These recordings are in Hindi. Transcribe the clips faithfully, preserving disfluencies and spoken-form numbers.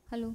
हेलो,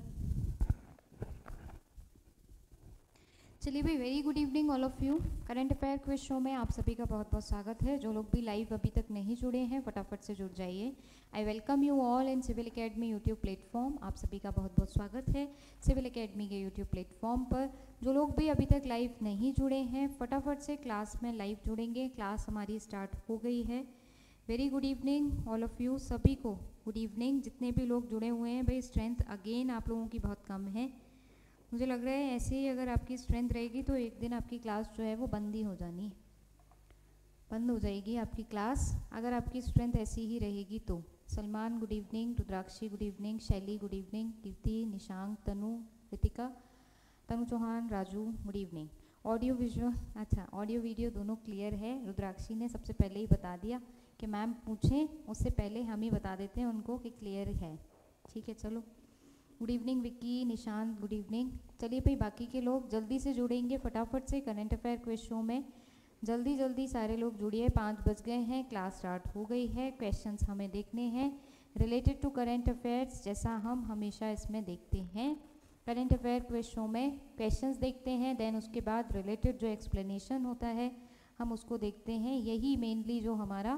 चलिए भाई, very good evening all of you. Current affair quiz show में आप सभी का बहुत बहुत स्वागत है। जो लोग भी लाइव अभी तक नहीं जुड़े हैं फटाफट से जुड़ जाइए। I welcome you all in civil academy YouTube platform. आप सभी का बहुत बहुत स्वागत है सिविल एकेडमी के यूट्यूब प्लेटफॉर्म पर। जो लोग भी अभी तक लाइव नहीं जुड़े हैं फटाफट से क्लास में लाइव जुड़ेंगे। क्लास हमारी स्टार्ट हो गई है। Very good evening all of you, सभी को गुड इवनिंग। जितने भी लोग जुड़े हुए हैं भाई, स्ट्रेंथ अगेन आप लोगों की बहुत कम है। मुझे लग रहा है ऐसे ही अगर आपकी स्ट्रेंथ रहेगी तो एक दिन आपकी क्लास जो है वो बंद ही हो जानी, बंद हो जाएगी आपकी क्लास अगर आपकी स्ट्रेंथ ऐसी ही रहेगी तो। Salman good evening, Rudrakshi good evening, Shaili good evening, Kirti, Nishank, Tanu, Ritika, Tanu Chauhan, Raju good evening. Audio visual, अच्छा ऑडियो वीडियो दोनों क्लियर है। रुद्राक्षी ने सबसे पहले ही बता दिया कि मैम पूछें उससे पहले हम ही बता देते हैं उनको कि क्लियर है। ठीक है, चलो good evening Vicky, Nishant good evening. चलिए भाई, बाकी के लोग जल्दी से जुड़ेंगे फटाफट से करंट अफेयर क्विज शो में। जल्दी जल्दी सारे लोग जुड़िए। पाँच बज गए हैं, क्लास स्टार्ट हो गई है। क्वेश्चंस हमें देखने हैं रिलेटेड टू करंट अफेयर्स, जैसा हम हमेशा इसमें देखते हैं। करंट अफेयर क्विज शो में क्वेश्चंस देखते हैं, देन उसके बाद रिलेटेड जो एक्सप्लेनेशन होता है हम उसको देखते हैं। यही मेनली जो हमारा,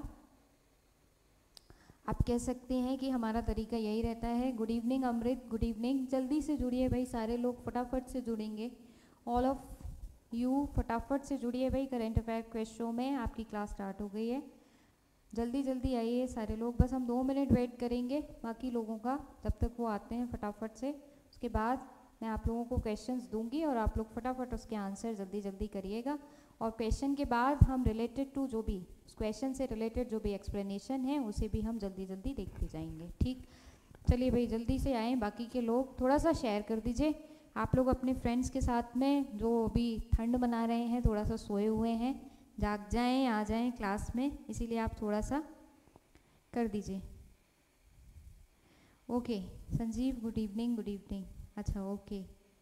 आप कह सकते हैं कि हमारा तरीका यही रहता है। Good evening Amrit, good evening. जल्दी से जुड़िए भाई, सारे लोग फटाफट से जुड़ेंगे। ऑल ऑफ यू फटाफट से जुड़िए भाई। करंट अफेयर क्विज शो में आपकी क्लास स्टार्ट हो गई है। जल्दी जल्दी आइए सारे लोग। बस हम दो मिनट वेट करेंगे बाकी लोगों का, जब तक वो आते हैं फटाफट से। उसके बाद मैं आप लोगों को क्वेश्चंस दूंगी और आप लोग फटाफट उसके आंसर जल्दी जल्दी करिएगा। और क्वेश्चन के बाद हम रिलेटेड टू जो भी उस क्वेश्चन से रिलेटेड जो भी एक्सप्लेनेशन है उसे भी हम जल्दी जल्दी देखते जाएंगे। ठीक, चलिए भाई जल्दी से आएँ। बाकी के लोग थोड़ा सा शेयर कर दीजिए। आप लोग अपने फ्रेंड्स के साथ में जो अभी ठंड मना रहे हैं, थोड़ा सा सोए हुए हैं, जाग जाएं, आ जाएं क्लास में, इसीलिए आप थोड़ा सा कर दीजिए। Okay Sanjeev good evening, good evening. अच्छा ओके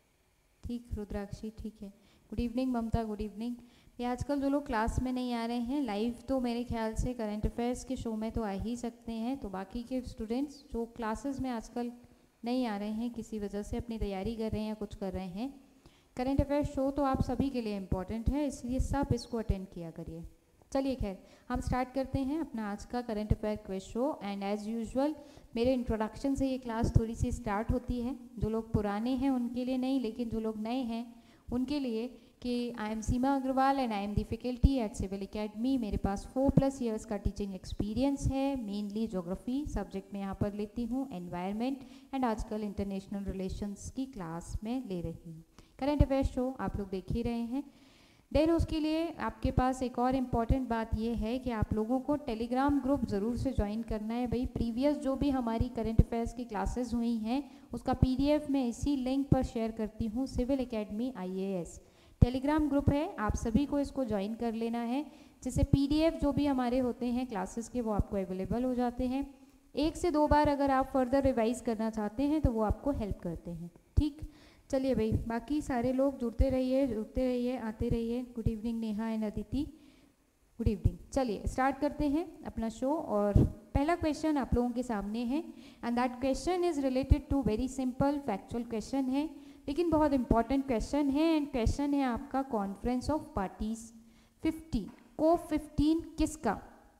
ठीक, रुद्राक्षी ठीक है। Good evening Mamta, good evening. ये आजकल जो लोग क्लास में नहीं आ रहे हैं लाइव, तो मेरे ख्याल से करंट अफेयर्स के शो में तो आ ही सकते हैं। तो बाकी के स्टूडेंट्स जो क्लासेस में आजकल नहीं आ रहे हैं, किसी वजह से अपनी तैयारी कर रहे हैं या कुछ कर रहे हैं, करंट अफेयर्स शो तो आप सभी के लिए इम्पॉर्टेंट है, इसलिए सब इसको अटेंड किया करिए। चलिए खैर हम स्टार्ट करते हैं अपना आज का current affair quiz show. And as usual मेरे इंट्रोडक्शन से ये क्लास थोड़ी सी स्टार्ट होती है। जो लोग पुराने हैं उनके लिए नहीं, लेकिन जो लोग नए हैं उनके लिए कि I am Seema Agarwal and I am the faculty at civil academy. मेरे पास फोर प्लस ईयर्स का टीचिंग एक्सपीरियंस है। मेनली ज्योग्राफी सब्जेक्ट में यहाँ पर लेती हूँ, एनवायरनमेंट एंड आजकल इंटरनेशनल रिलेशंस की क्लास में ले रही हूँ। करंट अफेयर शो आप लोग देख ही रहे हैं। देन उसके लिए आपके पास एक और इम्पॉर्टेंट बात ये है कि आप लोगों को टेलीग्राम ग्रुप ज़रूर से ज्वाइन करना है भाई। प्रीवियस जो भी हमारी करंट अफेयर्स की क्लासेस हुई हैं उसका पीडीएफ मैं इसी लिंक पर शेयर करती हूँ, civil academy IAS Telegram group है। आप सभी को इसको ज्वाइन कर लेना है, जिससे पीडीएफ जो भी हमारे होते हैं क्लासेस के वो आपको अवेलेबल हो जाते हैं। एक से दो बार अगर आप फर्दर रिवाइज करना चाहते हैं तो वो आपको हेल्प करते हैं। ठीक, चलिए भाई बाकी सारे लोग जुड़ते रहिए, जुड़ते रहिए, आते रहिए। Good evening Neha and Aditi, good evening. चलिए स्टार्ट करते हैं अपना शो। और पहला क्वेश्चन आप लोगों के सामने है and that question is related to very simple factual question है, लेकिन बहुत इंपॉर्टेंट क्वेश्चन है। एंड क्वेश्चन है आपका कॉन्फ्रेंस ऑफ पार्टीज फिफ्टी को फिफ्टीन किसका?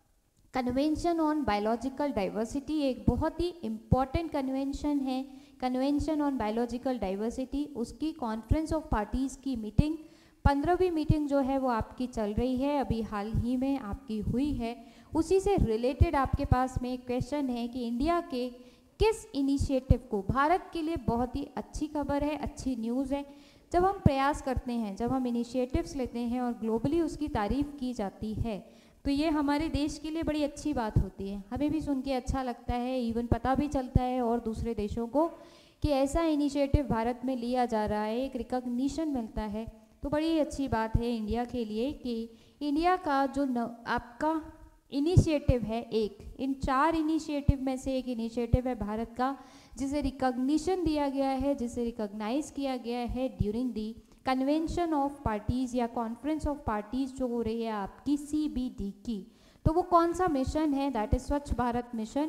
कन्वेंशन ऑन बायोलॉजिकल डाइवर्सिटी एक बहुत ही इम्पॉर्टेंट कन्वेंशन है, कन्वेंशन ऑन बायोलॉजिकल डाइवर्सिटी। उसकी कॉन्फ्रेंस ऑफ पार्टीज़ की मीटिंग, पंद्रहवीं मीटिंग जो है वो आपकी चल रही है, अभी हाल ही में आपकी हुई है। उसी से रिलेटेड आपके पास में एक क्वेश्चन है कि इंडिया के किस इनिशिएटिव को, भारत के लिए बहुत ही अच्छी खबर है, अच्छी न्यूज़ है। जब हम प्रयास करते हैं, जब हम इनिशिएटिव्स लेते हैं और ग्लोबली उसकी तारीफ़ की जाती है, तो ये हमारे देश के लिए बड़ी अच्छी बात होती है। हमें भी सुन के अच्छा लगता है, इवन पता भी चलता है और दूसरे देशों को कि ऐसा इनिशिएटिव भारत में लिया जा रहा है, एक रिकॉग्निशन मिलता है। तो बड़ी अच्छी बात है इंडिया के लिए कि इंडिया का जो न, आपका इनिशिएटिव है, एक इन चार इनिशिएटिव में से एक इनिशिएटिव है भारत का, जिसे रिकॉग्निशन दिया गया है, जिसे रिकॉग्नाइज किया गया है during the convention of parties या कॉन्फ्रेंस ऑफ पार्टीज़ जो हो रही है आपकी सीबीडी की। तो वो कौन सा मिशन है? दैट इज स्वच्छ भारत मिशन।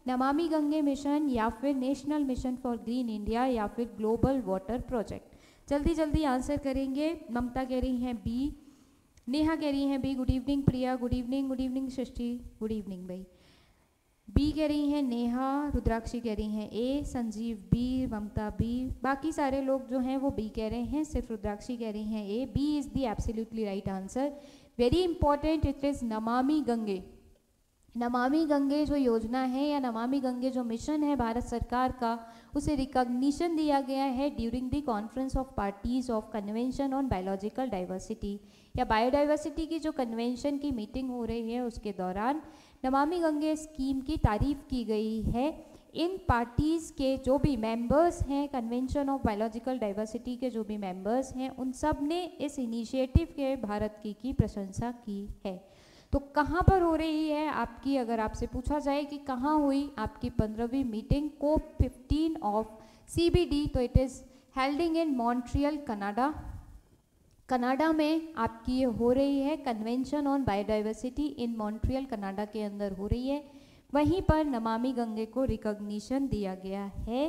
नमामि गंगे मिशन या फिर national mission for green India या फिर ग्लोबल वाटर प्रोजेक्ट? जल्दी जल्दी आंसर करेंगे। ममता कह रही हैं बी, नेहा कह रही हैं B. Good evening Priya, good evening, good evening Srishti, good evening भाई। बी कह रही हैं नेहा, रुद्राक्षी कह रही हैं A, Sanjeev B, Mamta B, बाकी सारे लोग जो हैं वो बी कह रहे हैं, सिर्फ रुद्राक्षी कह रही हैं A. B is the absolutely right answer. Very important, it is Namami Gange. Namami Gange जो योजना है या नमामि गंगे जो मिशन है भारत सरकार का, उसे रिकॉग्निशन दिया गया है during the conference of parties of convention on biological diversity, या बायोडाइवर्सिटी की जो कन्वेंशन की मीटिंग हो रही है उसके दौरान नमामि गंगे स्कीम की तारीफ की गई है। इन पार्टीज़ के जो भी मेंबर्स हैं, कन्वेंशन ऑफ बायोलॉजिकल डाइवर्सिटी के जो भी मेंबर्स हैं, उन सब ने इस इनिशिएटिव के भारत की की प्रशंसा की है। तो कहाँ पर हो रही है आपकी, अगर आपसे पूछा जाए कि कहाँ हुई आपकी पंद्रहवीं meeting COP fifteen of C B D, तो it is holding in Montreal Canada. Canada में आपकी ये हो रही है, convention on biodiversity in Montreal Canada के अंदर हो रही है। वहीं पर नमामि गंगे को रिकॉग्निशन दिया गया है।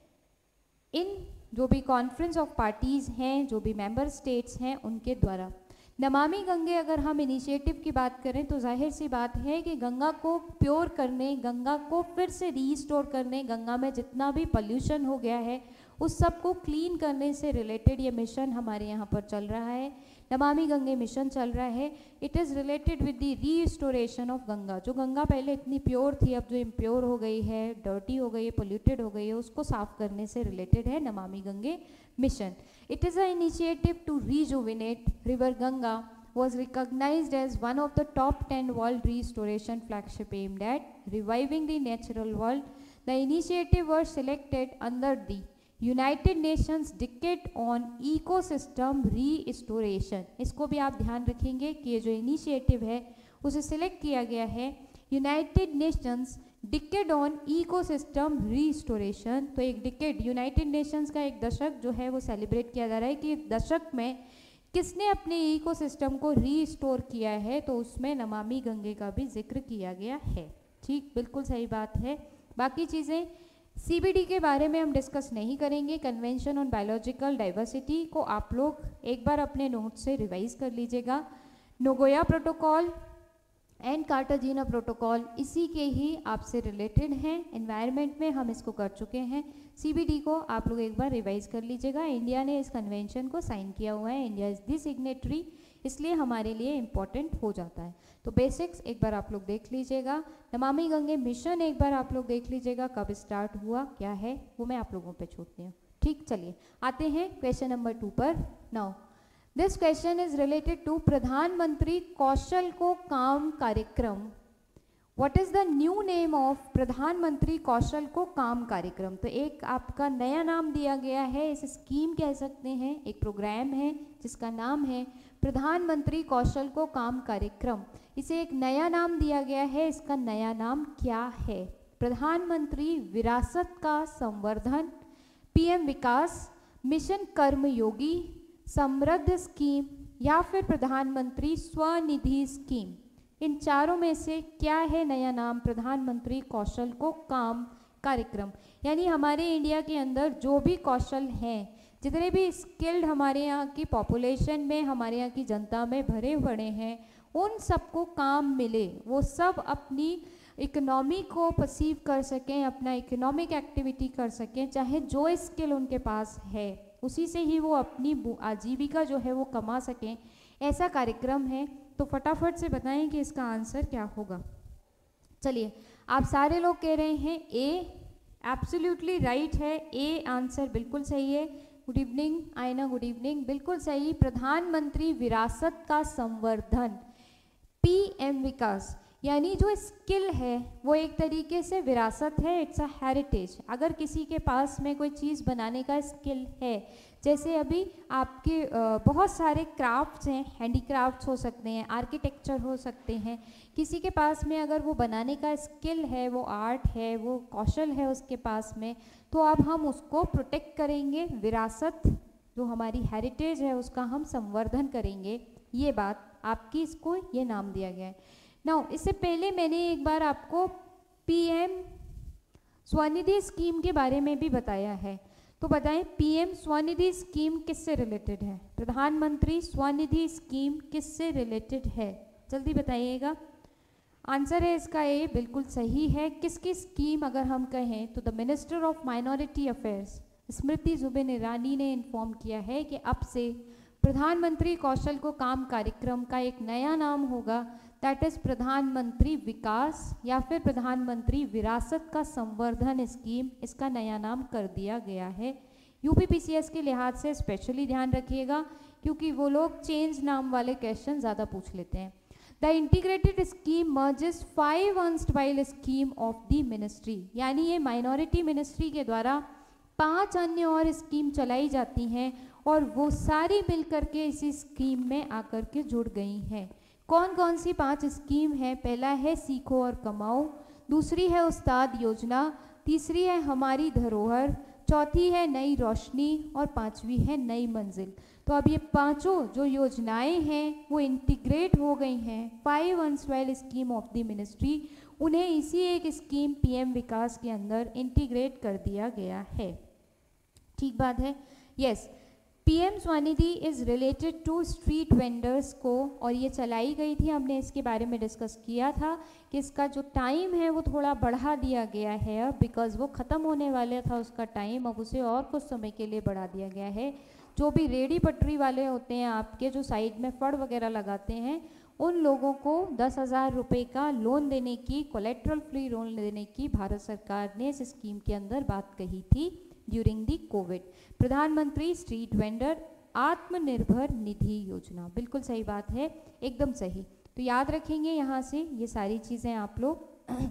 इन जो भी कॉन्फ्रेंस ऑफ पार्टीज़ हैं, जो भी मेंबर स्टेट्स हैं, उनके द्वारा नमामि गंगे, अगर हम इनिशिएटिव की बात करें तो जाहिर सी बात है कि गंगा को प्योर करने, गंगा को फिर से रीस्टोर करने, गंगा में जितना भी पोल्यूशन हो गया है उस सब को क्लीन करने से रिलेटेड ये मिशन हमारे यहाँ पर चल रहा है। नमामि गंगे मिशन चल रहा है। It is related with the restoration of Ganga. जो गंगा पहले इतनी प्योर थी, अब जो इम्प्योर हो गई है, डर्टी हो गई है, पोल्यूटेड हो गई है, उसको साफ करने से रिलेटेड है Namami Gange mission. It is an initiative to rejuvenate River Ganga, was recognized as one of the top ten world restoration flagship aimed at reviving the natural world. The initiative was selected under the United Nations Decade on Ecosystem Restoration. इसको भी आप ध्यान रखेंगे कि ये जो इनिशिएटिव है उसे सिलेक्ट किया गया है United Nations decade on ecosystem restoration. तो एक डिकेड, यूनाइटेड नेशंस का एक दशक जो है वो सेलिब्रेट किया जा रहा है कि एक दशक में किसने अपने इकोसिस्टम को रीस्टोर किया है, तो उसमें नमामि गंगे का भी जिक्र किया गया है। ठीक, बिल्कुल सही बात है। बाकी चीज़ें सी बी डी के बारे में हम डिस्कस नहीं करेंगे। कन्वेंशन ऑन बायोलॉजिकल डाइवर्सिटी को आप लोग एक बार अपने नोट से रिवाइज कर लीजिएगा। Nagoya protocol and Cartagena protocol इसी के ही आपसे रिलेटेड हैं। एनवायरनमेंट में हम इसको कर चुके हैं। सीबीडी को आप लोग एक बार रिवाइज कर लीजिएगा। इंडिया ने इस कन्वेंशन को साइन किया हुआ है, इंडिया इज़ दी सिग्नेटरी, इसलिए हमारे लिए इम्पॉर्टेंट हो जाता है। तो बेसिक्स एक बार आप लोग देख लीजिएगा। नमामि गंगे मिशन एक बार आप लोग देख लीजिएगा, कब स्टार्ट हुआ, क्या है, वो मैं आप लोगों पे छोड़ती हूँ। ठीक, चलिए आते हैं क्वेश्चन नंबर टू पर। Now this question is related to Pradhanmantri Kaushal ko Kaam Karyakram. What is the new name of Pradhanmantri Kaushal ko Kaam कार्यक्रम? तो एक आपका नया नाम दिया गया है, इस स्कीम कह सकते हैं, एक प्रोग्राम है जिसका नाम है प्रधानमंत्री कौशल को काम कार्यक्रम। इसे एक नया नाम दिया गया है, इसका नया नाम क्या है? प्रधानमंत्री विरासत का संवर्धन, पीएम विकास, मिशन कर्मयोगी, समृद्ध स्कीम या फिर प्रधानमंत्री स्वनिधि स्कीम। इन चारों में से क्या है नया नाम प्रधानमंत्री कौशल को काम कार्यक्रम? यानी हमारे इंडिया के अंदर जो भी कौशल हैं, जितने भी स्किल्ड हमारे यहाँ की पॉपुलेशन में, हमारे यहाँ की जनता में भरे पड़े हैं, उन सबको काम मिले, वो सब अपनी इकोनॉमी को परसीव कर सकें, अपना इकोनॉमिक एक्टिविटी कर सकें, चाहे जो स्किल उनके पास है उसी से ही वो अपनी आजीविका जो है वो कमा सकें, ऐसा कार्यक्रम है। तो फटाफट से बताएं कि इसका आंसर क्या होगा। चलिए, आप सारे लोग कह रहे हैं ए, एब्सोल्युटली राइट है, ए आंसर बिल्कुल सही है। Good evening Ayna, good evening, बिल्कुल सही। प्रधानमंत्री विरासत का संवर्धन, पीएम विकास, यानी जो स्किल है वो एक तरीके से विरासत है, इट्स अ हेरिटेज। अगर किसी के पास में कोई चीज़ बनाने का स्किल है, जैसे अभी आपके बहुत सारे क्राफ्ट्स हैं, हैंडीक्राफ्ट्स हो सकते हैं, आर्किटेक्चर हो सकते हैं, किसी के पास में अगर वो बनाने का स्किल है, वो आर्ट है, वो कौशल है उसके पास में, तो अब हम उसको प्रोटेक्ट करेंगे, विरासत जो हमारी हेरिटेज है उसका हम संवर्धन करेंगे। ये बात आपकी, इसको ये नाम दिया गया है। नाउ इससे पहले मैंने एक बार आपको पीएम स्वनिधि स्कीम के बारे में भी बताया है। तो बताएं पीएम स्वनिधि स्कीम किससे रिलेटेड है? प्रधानमंत्री स्वनिधि स्कीम किससे रिलेटेड है? जल्दी बताइएगा। आंसर है इसका ए, बिल्कुल सही है। किसकी स्कीम अगर हम कहें तो the minister of minority affairs Smriti Zubin Irani ने इन्फॉर्म किया है कि अब से प्रधानमंत्री कौशल को काम कार्यक्रम का एक नया नाम होगा, दैट इज प्रधानमंत्री विकास या फिर प्रधानमंत्री विरासत का संवर्धन स्कीम, इसका नया नाम कर दिया गया है। यूपीपीसीएस के लिहाज से स्पेशली ध्यान रखिएगा क्योंकि वो लोग चेंज नाम वाले क्वेश्चन ज़्यादा पूछ लेते हैं। The integrated scheme merges five unstable scheme of the ministry, यानी ये माइनॉरिटी मिनिस्ट्री के द्वारा पांच अन्य और स्कीम चलाई जाती हैं और वो सारी मिलकर के इसी स्कीम में आकर के जुड़ गई हैं। कौन कौन सी पांच स्कीम है? पहला है सीखो और कमाओ, दूसरी है उस्ताद योजना, तीसरी है हमारी धरोहर, चौथी है नई रोशनी और पांचवी है नई मंजिल। तो अब ये पांचों जो योजनाएं हैं वो इंटीग्रेट हो गई हैं five unstable scheme of the ministry, उन्हें इसी एक स्कीम पीएम विकास के अंदर इंटीग्रेट कर दिया गया है। ठीक बात है। Yes, PM Svanidhi is related to street vendors को, और ये चलाई गई थी, हमने इसके बारे में डिस्कस किया था कि इसका जो टाइम है वो थोड़ा बढ़ा दिया गया है अब, बिकॉज वो ख़त्म होने वाला था उसका टाइम, अब उसे और कुछ समय के लिए बढ़ा दिया गया है। जो भी रेडी पटरी वाले होते हैं आपके, जो साइड में फड़ वगैरह लगाते हैं, उन लोगों को दस हज़ार रुपये का लोन देने की, कोलेट्रल फ्री लोन देने की भारत सरकार ने इस स्कीम के अंदर बात कही थी during the COVID. Pradhanmantri street vendor Atmanirbhar Nidhi योजना, बिल्कुल सही बात है, एकदम सही। तो याद रखेंगे यहाँ से ये सारी चीज़ें आप लोग।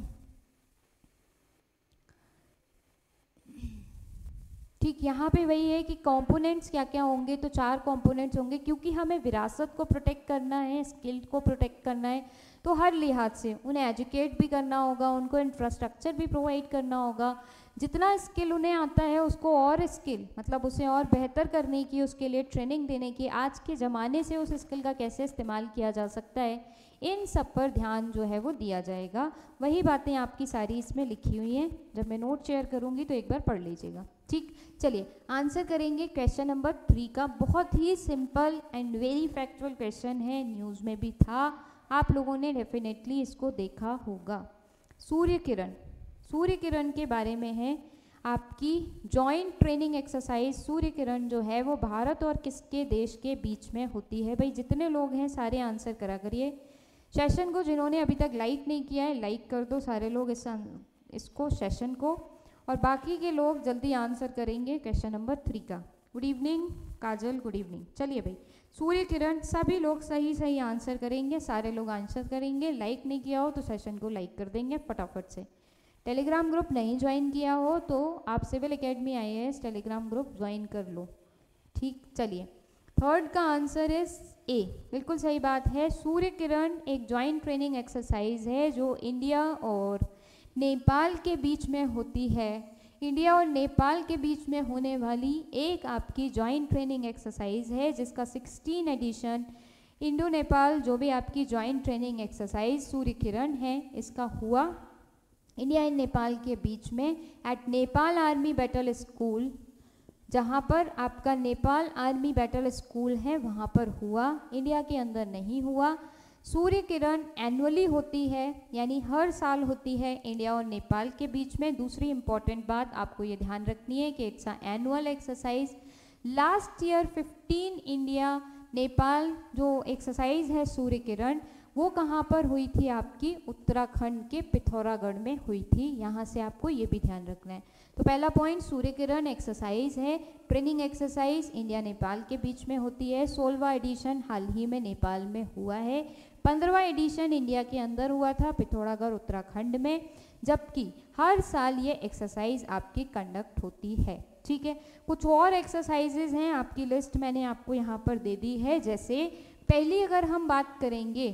ठीक, यहाँ पे वही है कि कंपोनेंट्स क्या क्या होंगे, तो चार कंपोनेंट्स होंगे क्योंकि हमें विरासत को प्रोटेक्ट करना है, स्किल को प्रोटेक्ट करना है, तो हर लिहाज से उन्हें एजुकेट भी करना होगा, उनको इंफ्रास्ट्रक्चर भी प्रोवाइड करना होगा, जितना स्किल उन्हें आता है उसको और स्किल मतलब उसे और बेहतर करने की, उसके लिए ट्रेनिंग देने की, आज के ज़माने से उस स्किल का कैसे इस्तेमाल किया जा सकता है, इन सब पर ध्यान जो है वो दिया जाएगा। वही बातें आपकी सारी इसमें लिखी हुई हैं, जब मैं नोट शेयर करूँगी तो एक बार पढ़ लीजिएगा। ठीक, चलिए आंसर करेंगे क्वेश्चन नंबर थ्री का। बहुत ही simple and very factual question है, न्यूज़ में भी था, आप लोगों ने डेफिनेटली इसको देखा होगा। सूर्य किरण, सूर्य किरण के बारे में है आपकी joint training exercise. Surya Kiran जो है वो भारत और किसके देश के बीच में होती है? भाई जितने लोग हैं सारे आंसर करा करिए। सेशन को जिन्होंने अभी तक लाइक नहीं किया है लाइक कर दो सारे लोग इस इसको सेशन को, और बाकी के लोग जल्दी आंसर करेंगे क्वेश्चन नंबर थ्री का। Good evening Kajal, good evening. चलिए भाई, सूर्य किरण, सभी लोग सही सही आंसर करेंगे, सारे लोग आंसर करेंगे। लाइक नहीं किया हो तो सेशन को लाइक कर देंगे फटाफट से। टेलीग्राम ग्रुप नहीं ज्वाइन किया हो तो आप civil academy I A S Telegram group join कर लो। ठीक, चलिए थर्ड का आंसर इज ए, बिल्कुल सही बात है। सूर्य किरण एक ज्वाइंट ट्रेनिंग एक्सरसाइज है जो इंडिया और नेपाल के बीच में होती है। इंडिया और नेपाल के बीच में होने वाली एक आपकी ज्वाइंट ट्रेनिंग एक्सरसाइज है जिसका सिक्सटीन एडिशन इंडो नेपाल जो भी आपकी joint training exercise Surya Kiran है इसका हुआ इंडिया एंड नेपाल के बीच में at Nepal army battle school, जहाँ पर आपका नेपाल आर्मी बैटल स्कूल है वहाँ पर हुआ, इंडिया के अंदर नहीं हुआ। सूर्य किरण एनुअली होती है यानी हर साल होती है इंडिया और नेपाल के बीच में। दूसरी इंपॉर्टेंट बात आपको ये ध्यान रखनी है कि it's a annual exercise. Last year fifteen India Nepal जो एक्सरसाइज है सूर्य किरण वो कहाँ पर हुई थी? आपकी उत्तराखंड के पिथौरागढ़ में हुई थी। यहाँ से आपको ये भी ध्यान रखना है। तो पहला पॉइंट, सूर्य किरण एक्सरसाइज है, ट्रेनिंग एक्सरसाइज इंडिया नेपाल के बीच में होती है। सोलहवां एडिशन हाल ही में नेपाल में हुआ है। पंद्रहवां एडिशन इंडिया के अंदर हुआ था पिथौरागढ़ उत्तराखंड में, जबकि हर साल ये एक्सरसाइज आपकी कंडक्ट होती है। ठीक है, कुछ और एक्सरसाइजेज हैं, आपकी लिस्ट मैंने आपको यहाँ पर दे दी है। जैसे पहली अगर हम बात करेंगे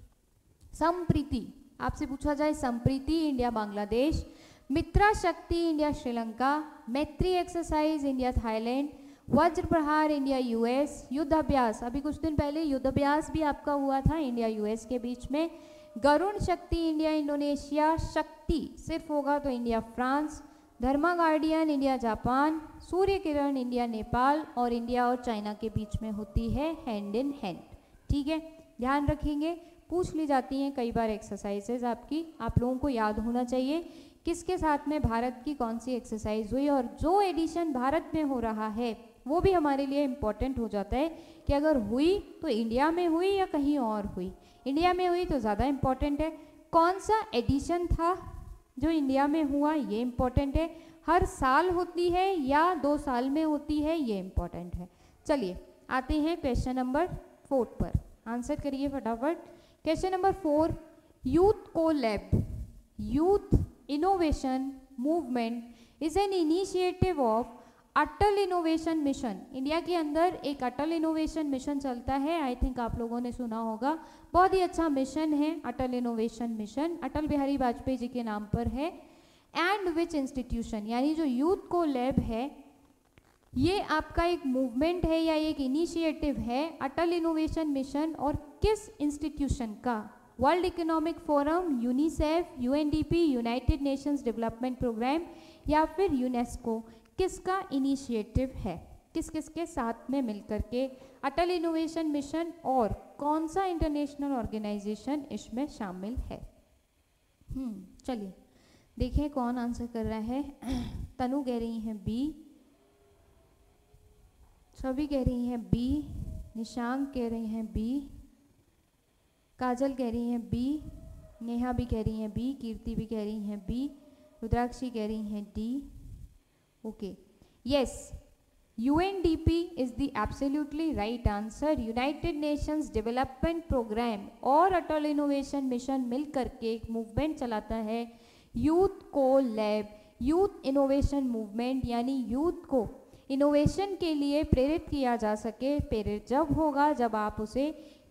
संप्रीति, आपसे पूछा जाए संप्रीति इंडिया बांग्लादेश, मित्रा शक्ति इंडिया श्रीलंका, मैत्री एक्सरसाइज इंडिया थाईलैंड, वज्र प्रहार इंडिया यूएस, युद्ध अभ्यास अभी कुछ दिन पहले युद्ध अभ्यास भी आपका हुआ था इंडिया यूएस के बीच में, गरुण शक्ति इंडिया इंडोनेशिया, शक्ति सिर्फ होगा तो India France, Dharma guardian India Japan, Surya Kiran India Nepal, और इंडिया और चाइना के बीच में होती है हैंड इन हैंड। ठीक है, ध्यान रखेंगे, पूछ ली जाती हैं कई बार एक्सरसाइजेज आपकी, आप लोगों को याद होना चाहिए किसके साथ में भारत की कौन सी एक्सरसाइज हुई, और जो एडिशन भारत में हो रहा है वो भी हमारे लिए इम्पॉर्टेंट हो जाता है कि अगर हुई तो इंडिया में हुई या कहीं और हुई। इंडिया में हुई तो ज़्यादा इम्पॉर्टेंट है, कौन सा एडिशन था जो इंडिया में हुआ ये इम्पॉर्टेंट है, हर साल होती है या दो साल में होती है ये इम्पॉर्टेंट है। चलिए आते हैं क्वेश्चन नंबर फोर पर, आंसर करिए फटाफट। Question number four, youth co lab youth innovation movement is an initiative of Atal innovation mission. India के अंदर एक अटल इनोवेशन मिशन चलता है, आई थिंक आप लोगों ने सुना होगा, बहुत ही अच्छा मिशन है अटल इनोवेशन मिशन, अटल बिहारी वाजपेयी जी के नाम पर है। एंड विच इंस्टीट्यूशन, यानी जो यूथ को लैब है ये आपका एक मूवमेंट है या एक इनिशिएटिव है अटल इनोवेशन मिशन, और किस इंस्टीट्यूशन का? World Economic Forum, UNICEF, UNDP, United Nations development programme, या फिर यूनेस्को, किसका इनिशिएटिव है, किस किस के साथ में मिलकर के अटल इनोवेशन मिशन, और कौन सा इंटरनेशनल ऑर्गेनाइजेशन इसमें शामिल है? हम्म चलिए देखें कौन आंसर कर रहा है। तनु कह रही हैं बी, छवि कह रही हैं बी, निशांक कह रही हैं बी, काजल कह रही हैं बी, नेहा भी कह रही हैं बी, कीर्ति भी कह रही हैं बी, रुद्राक्षी कह रही हैं D. Okay, yes, U N D P is the absolutely right answer। United Nations development programme और अटल इनोवेशन मिशन मिल करके एक मूवमेंट चलाता है youth co lab, youth innovation movement, यानी यूथ को इनोवेशन के लिए प्रेरित किया जा सके। प्रेरित जब होगा जब आप उसे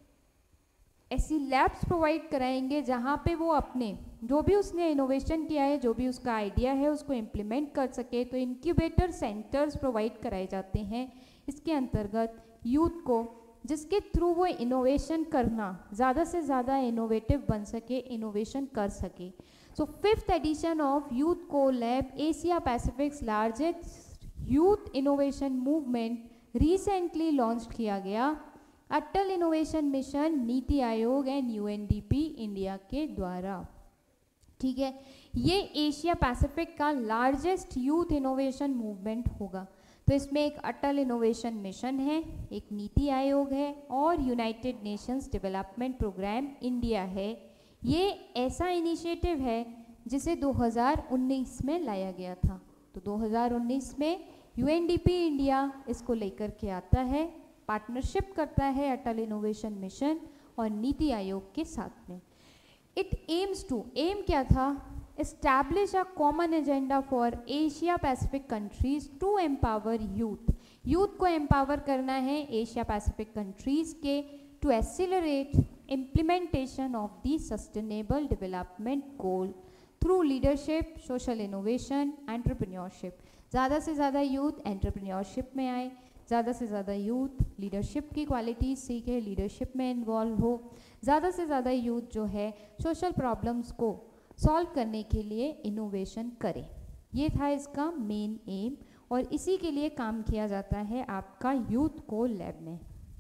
ऐसी लैब्स प्रोवाइड कराएंगे जहाँ पे वो अपने जो भी उसने इनोवेशन किया है, जो भी उसका आइडिया है, उसको इम्प्लीमेंट कर सके। तो इनक्यूबेटर सेंटर्स प्रोवाइड कराए जाते हैं इसके अंतर्गत यूथ को, जिसके थ्रू वो इनोवेशन करना, ज़्यादा से ज़्यादा इनोवेटिव बन सके, इनोवेशन कर सके। So fifth edition of youth co lab Asia Pacific's largest youth innovation movement recently launch किया गया अटल innovation mission, NITI Aayog and UNDP India के द्वारा। ठीक है, ये एशिया पैसिफिक का लार्जेस्ट यूथ इनोवेशन मूवमेंट होगा। तो इसमें एक अटल इनोवेशन मिशन है, एक नीति आयोग है और United Nations development programme India है। ये ऐसा इनिशिएटिव है जिसे दो हज़ार उन्नीस में लाया गया था। तो दो हज़ार उन्नीस में यूएनडीपी इंडिया इसको लेकर के आता है, पार्टनरशिप करता है अटल इनोवेशन मिशन और नीति आयोग के साथ में। इट एम्स टू, एम क्या था? Establish a common agenda for Asia Pacific countries to empower youth. Youth को एम्पावर करना है एशिया पैसिफिक कंट्रीज के, to accelerate implementation of the sustainable development goal through leadership, social innovation, entrepreneurship. ज़्यादा से ज़्यादा यूथ एंटरप्रेन्योरशिप में आए, ज़्यादा से ज़्यादा यूथ लीडरशिप की क्वालिटीज़ सीखे, लीडरशिप में इन्वॉल्व हो, ज़्यादा से ज़्यादा यूथ जो है सोशल प्रॉब्लम्स को सॉल्व करने के लिए इनोवेशन करे। ये था इसका मेन एम और इसी के लिए काम किया जाता है आपका यूथ को लैब में।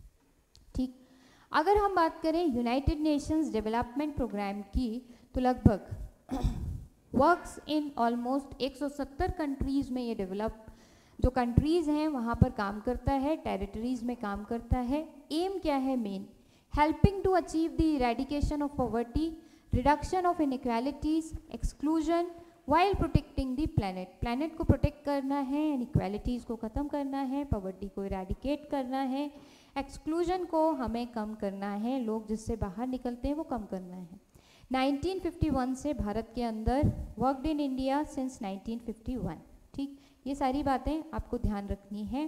ठीक, अगर हम बात करें यूनाइटेड नेशंस डेवलपमेंट प्रोग्राम की तो लगभग वर्क्स इन ऑलमोस्ट एक सौ सत्तर कंट्रीज़ में ये डेवलप, जो कंट्रीज़ हैं वहाँ पर काम करता है, टेरिटरीज़ में काम करता है। एम क्या है main? Helping to achieve the eradication of poverty, reduction of inequalities, exclusion while protecting the planet. Planet को प्रोटेक्ट करना है, इनइक्वालिटीज़ को ख़त्म करना है, पॉवर्टी को इरेडिकेट करना है, एक्सक्लूजन को हमें कम करना है, लोग जिससे बाहर निकलते हैं वो कम करना है। नाइनटीन फिफ्टी वन से भारत के अंदर, worked in India since nineteen fifty one. ठीक, ये सारी बातें आपको ध्यान रखनी है।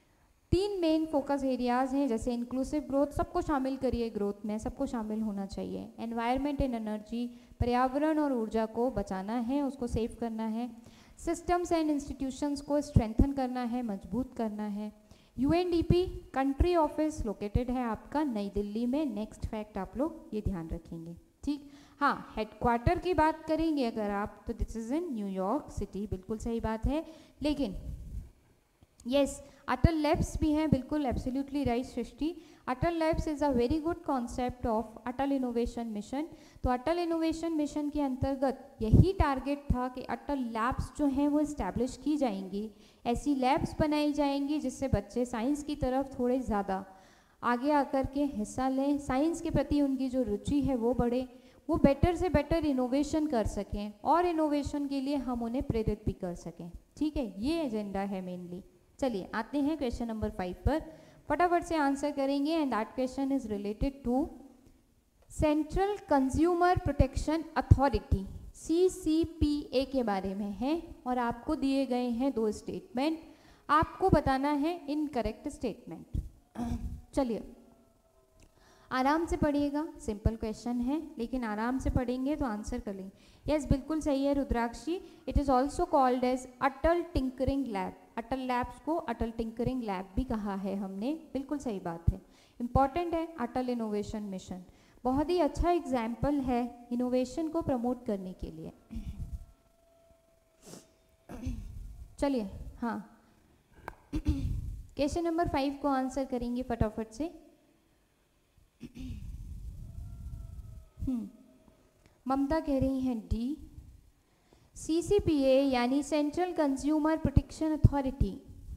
तीन मेन फोकस एरियाज़ हैं, जैसे इंक्लूसिव ग्रोथ, सबको शामिल करिए, ग्रोथ में सबको शामिल होना चाहिए। एनवायरनमेंट एंड एनर्जी, पर्यावरण और ऊर्जा को बचाना है, उसको सेव करना है। सिस्टम्स एंड इंस्टीट्यूशंस को स्ट्रेंथन करना है, मजबूत करना है। यूएनडीपी कंट्री ऑफिस लोकेटेड है आपका नई दिल्ली में। नेक्स्ट फैक्ट आप लोग ये ध्यान रखेंगे। ठीक। ठीक। हाँ, हेडक्वार्टर की बात करेंगे अगर आप तो this is in New York city, बिल्कुल सही बात है। लेकिन यस, अटल लैब्स भी हैं, बिल्कुल absolutely right Srishti. Atal labs is a very good concept of Atal innovation mission. तो अटल इनोवेशन मिशन के अंतर्गत यही टारगेट था कि अटल लैब्स जो हैं वो इस्टेब्लिश की जाएंगी, ऐसी लैब्स बनाई जाएंगी जिससे बच्चे साइंस की तरफ थोड़े ज़्यादा आगे आकर के हिस्सा लें, साइंस के प्रति उनकी जो रुचि है वो बढ़े, वो बेटर से बेटर इनोवेशन कर सकें और इनोवेशन के लिए हम उन्हें प्रेरित भी कर सकें। ठीक है, ये एजेंडा है मेनली। चलिए आते हैं क्वेश्चन नंबर फाइव पर, फटाफट से आंसर करेंगे। And that question is related to central consumer protection authority, C C P A के बारे में है। और आपको दिए गए हैं दो स्टेटमेंट, आपको बताना है इनकरेक्ट स्टेटमेंट। चलिए आराम से पढ़िएगा, सिंपल क्वेश्चन है लेकिन आराम से पढ़ेंगे तो आंसर कर लेंगे। यस, बिल्कुल सही है Rudrakshi. It is also called as Atal tinkering lab. Atal labs को अटल टिंकरिंग लैब भी कहा है हमने, बिल्कुल सही बात है। इंपॉर्टेंट है अटल इनोवेशन मिशन, बहुत ही अच्छा एग्जाम्पल है इनोवेशन को प्रमोट करने के लिए। चलिए हाँ, क्वेश्चन नंबर फाइव को आंसर करेंगे फटाफट से। ममता कह रही हैं D. C C P A यानी central consumer protection authority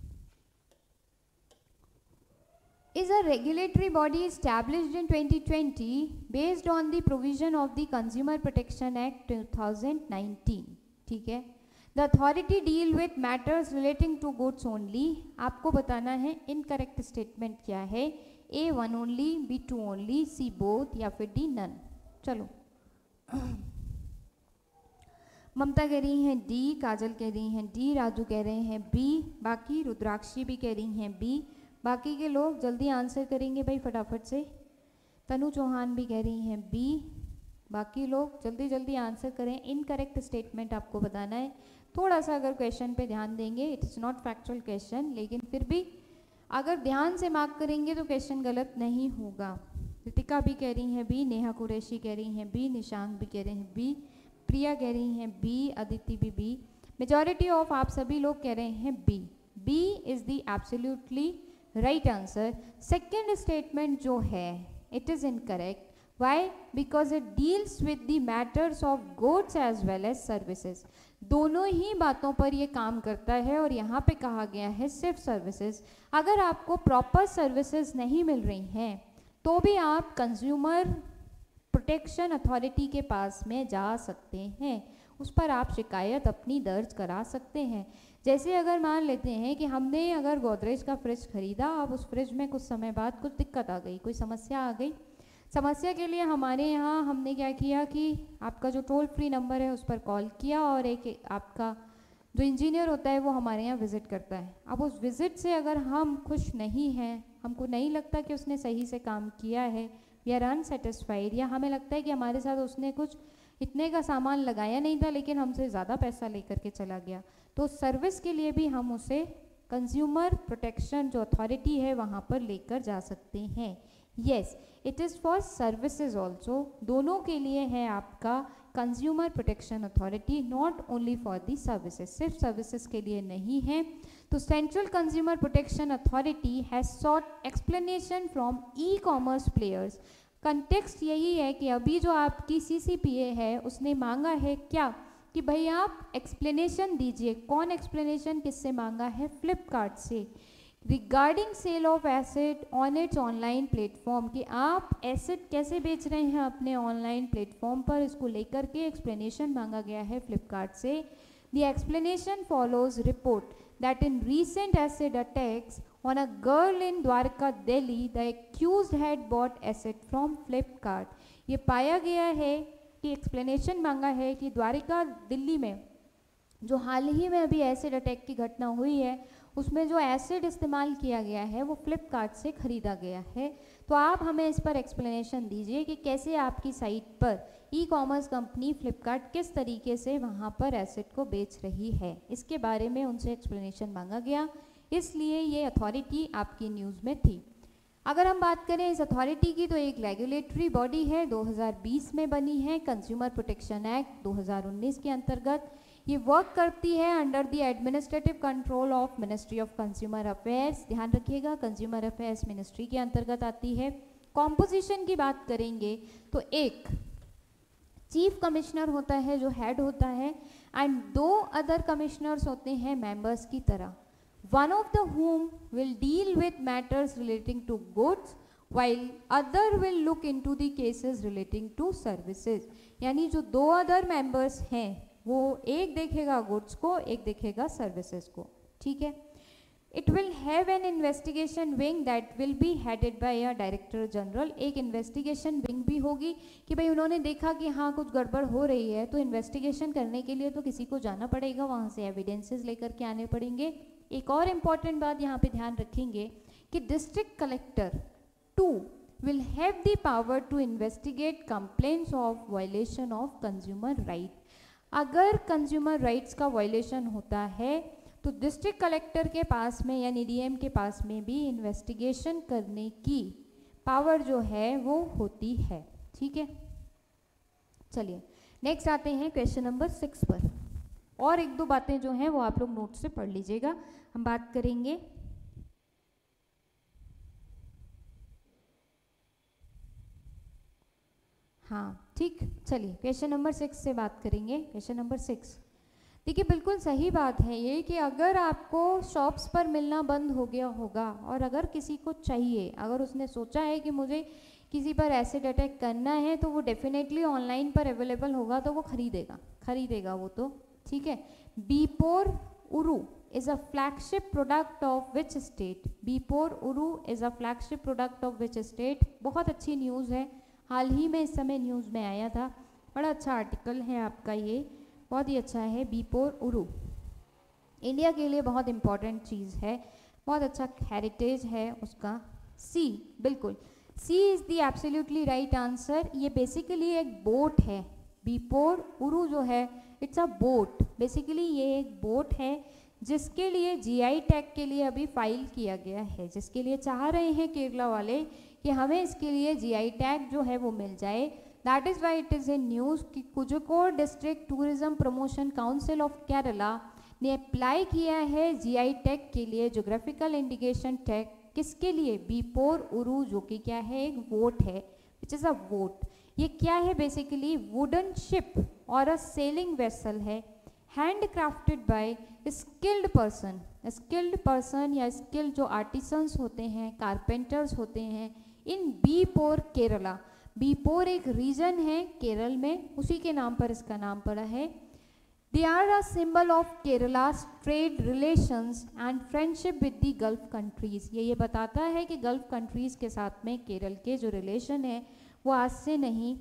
is a regulatory body established in twenty twenty based on the provision of the Consumer Protection Act two thousand nineteen. ठीक है, the authority deal with matters relating to goods only. आपको बताना है इनकरेक्ट स्टेटमेंट क्या है, A one only, B two only, C both या फिर डी नन। चलो ममता कह रही हैं डी, काजल कह रही हैं डी, राजू कह रहे हैं बी, बाकी रुद्राक्षी भी कह रही हैं बी। बाकी के लोग जल्दी आंसर करेंगे भाई फटाफट से। तनु चौहान भी कह रही हैं बी, बाकी लोग जल्दी जल्दी आंसर करें। इनकरेक्ट स्टेटमेंट आपको बताना है। थोड़ा सा अगर क्वेश्चन पे ध्यान देंगे, it is not factual question, लेकिन फिर भी अगर ध्यान से मार्क करेंगे तो क्वेश्चन गलत नहीं होगा। रितिका भी कह रही हैं बी, नेहा कुरैशी कह रही हैं बी, निशांक भी कह रहे हैं बी, प्रिया कह रही हैं बी, अदिति भी बी, मेजॉरिटी ऑफ आप सभी लोग कह रहे हैं B. B is the absolutely right answer. Second statement जो है it is incorrect. Why? Because it deals with the matters of goods as well as services. दोनों ही बातों पर ये काम करता है और यहाँ पे कहा गया है सिर्फ सर्विसेज। अगर आपको प्रॉपर सर्विसेज नहीं मिल रही हैं तो भी आप कंज्यूमर प्रोटेक्शन अथॉरिटी के पास में जा सकते हैं, उस पर आप शिकायत अपनी दर्ज करा सकते हैं। जैसे अगर मान लेते हैं कि हमने अगर गोदरेज का फ्रिज खरीदा, अब उस फ्रिज में कुछ समय बाद कुछ दिक्कत आ गई, कोई समस्या आ गई। समस्या के लिए हमारे यहाँ हमने क्या किया कि आपका जो टोल फ्री नंबर है उस पर कॉल किया और एक आपका जो इंजीनियर होता है वो हमारे यहाँ विज़िट करता है। अब उस विज़िट से अगर हम खुश नहीं हैं, हमको नहीं लगता कि उसने सही से काम किया है, वी आर अनसेटिस्फाइड, या हमें लगता है कि हमारे साथ उसने कुछ इतने का सामान लगाया नहीं था लेकिन हमसे ज़्यादा पैसा लेकर के चला गया, तो सर्विस के लिए भी हम उसे कंज्यूमर प्रोटेक्शन जो अथॉरिटी है वहाँ पर लेकर जा सकते हैं। Yes, it is for services also, दोनों के लिए है आपका consumer protection authority, not only for the services, सिर्फ सर्विसेज के लिए नहीं है। तो central consumer protection authority has sought explanation from e commerce players. Context यही है कि अभी जो आपकी सी सी पी ए है उसने मांगा है क्या कि भाई आप एक्सप्लेनेशन दीजिए। कौन एक्सप्लेनेशन किससे मांगा है? फ्लिपकार्ट से, regarding sale of asset on its online platform, कि आप एसेट कैसे बेच रहे हैं अपने ऑनलाइन प्लेटफॉर्म पर, इसको लेकर के एक्सप्लेनेशन मांगा गया है फ्लिपकार्ट से। The explanation follows report that in recent acid attacks on a girl in Dwarka, Delhi, the accused had bought asset from Flipkart. ये पाया गया है कि एक्सप्लेनेशन मांगा है कि द्वारिका दिल्ली में जो हाल ही में अभी एसिड अटैक की घटना हुई है उसमें जो एसिड इस्तेमाल किया गया है वो फ्लिपकार्ट से ख़रीदा गया है। तो आप हमें इस पर एक्सप्लेनेशन दीजिए कि कैसे आपकी साइट पर ई कॉमर्स कंपनी फ्लिपकार्ट किस तरीके से वहाँ पर एसिड को बेच रही है, इसके बारे में उनसे एक्सप्लेनेशन मांगा गया, इसलिए ये अथॉरिटी आपकी न्यूज़ में थी। अगर हम बात करें इस अथॉरिटी की तो एक रेगुलेटरी बॉडी है, दो हज़ार बीस में बनी है, कंज्यूमर प्रोटेक्शन एक्ट दो हज़ार उन्नीस के अंतर्गत। ये वर्क करती है under the administrative control of ministry of consumer affairs. ध्यान रखिएगा, कंज्यूमर अफेयर्स मिनिस्ट्री के अंतर्गत आती है। कॉम्पोजिशन की बात करेंगे तो एक चीफ कमिश्नर होता है जो हेड होता है, एंड दो अदर कमिश्नर्स होते हैं मेंबर्स की तरह, one of the whom will deal with matters relating to goods while other will look into the cases relating to services। यानी जो दो अदर मेंबर्स हैं वो एक देखेगा गुड्स को, एक देखेगा सर्विसेज को, ठीक है। It will have an investigation wing that will be headed by a director general. एक इन्वेस्टिगेशन विंग भी होगी कि भाई उन्होंने देखा कि हाँ कुछ गड़बड़ हो रही है, तो इन्वेस्टिगेशन करने के लिए तो किसी को जाना पड़ेगा, वहाँ से एविडेंसेस लेकर के आने पड़ेंगे। एक और इम्पॉर्टेंट बात यहाँ पे ध्यान रखेंगे कि district collector too will have the power to investigate complaints of violation of consumer right. अगर कंज्यूमर राइट्स का वायलेशन होता है तो डिस्ट्रिक्ट कलेक्टर के पास में यानी डीएम के पास में भी इन्वेस्टिगेशन करने की पावर जो है वो होती है, ठीक है। चलिए नेक्स्ट आते हैं क्वेश्चन नंबर सिक्स पर, और एक दो बातें जो हैं वो आप लोग नोट से पढ़ लीजिएगा। हम बात करेंगे हाँ ठीक, चलिए क्वेश्चन नंबर सिक्स से बात करेंगे। क्वेश्चन नंबर सिक्स देखिए, बिल्कुल सही बात है ये कि अगर आपको शॉप्स पर मिलना बंद हो गया होगा और अगर किसी को चाहिए, अगर उसने सोचा है कि मुझे किसी पर एसिड अटैक करना है, तो वो डेफिनेटली ऑनलाइन पर अवेलेबल होगा तो वो खरीदेगा खरीदेगा वो तो, ठीक है। Beypore उरू is a flagship product of which state? बीपोर उरू is a flagship product of which state? बहुत अच्छी न्यूज़ है, हाल ही में इस समय न्यूज़ में आया था, बड़ा अच्छा आर्टिकल है आपका, ये बहुत ही अच्छा है। बीपोर उरू इंडिया के लिए बहुत इम्पॉर्टेंट चीज़ है, बहुत अच्छा हेरिटेज है उसका। सी, बिल्कुल C is the absolutely right answer. ये बेसिकली एक बोट है, बीपोर उरू जो है इट्स अ बोट। बेसिकली ये एक बोट है जिसके लिए जीआई टैग के लिए अभी फाइल किया गया है, जिसके लिए चाह रहे हैं केरला वाले कि हमें इसके लिए जीआई टैग जो है वो मिल जाए। That is why it is in news कि Kozhikode district tourism promotion council of Kerala ने अप्लाई किया है जीआई टैग के लिए, जोग्राफिकल इंडिकेशन टैग। किसके लिए? बीपोर उरू, जो कि क्या है, एक वोट है, विच इज़ अ वोट। ये क्या है? बेसिकली वुडन शिप और अ सेलिंग वेसल है, handcrafted by skilled person. Skilled person या स्किल्ड जो आर्टिसंस होते हैं, कारपेंटर्स होते हैं, इन बीपोर केरला। बीपोर एक रीजन है केरल में, उसी के नाम पर इसका नाम पड़ा है। They are a symbol of Kerala's trade relations and friendship with the Gulf countries. ये ये बताता है कि गल्फ कंट्रीज के साथ में केरल के जो रिलेशन है वो आज से नहीं,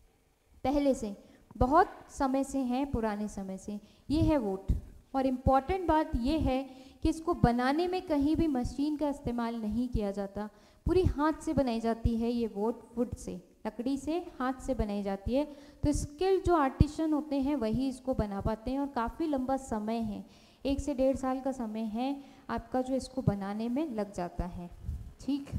पहले से, बहुत समय से हैं, पुराने समय से। ये है वोट। और इम्पॉर्टेंट बात ये है कि इसको बनाने में कहीं भी मशीन का इस्तेमाल नहीं किया जाता, पूरी हाथ से बनाई जाती है ये वोट, वुड से, लकड़ी से हाथ से बनाई जाती है। तो स्किल्ड जो आर्टिशन होते हैं वही इसको बना पाते हैं, और काफ़ी लंबा समय है, एक से डेढ़ साल का समय है आपका जो इसको बनाने में लग जाता है, ठीक।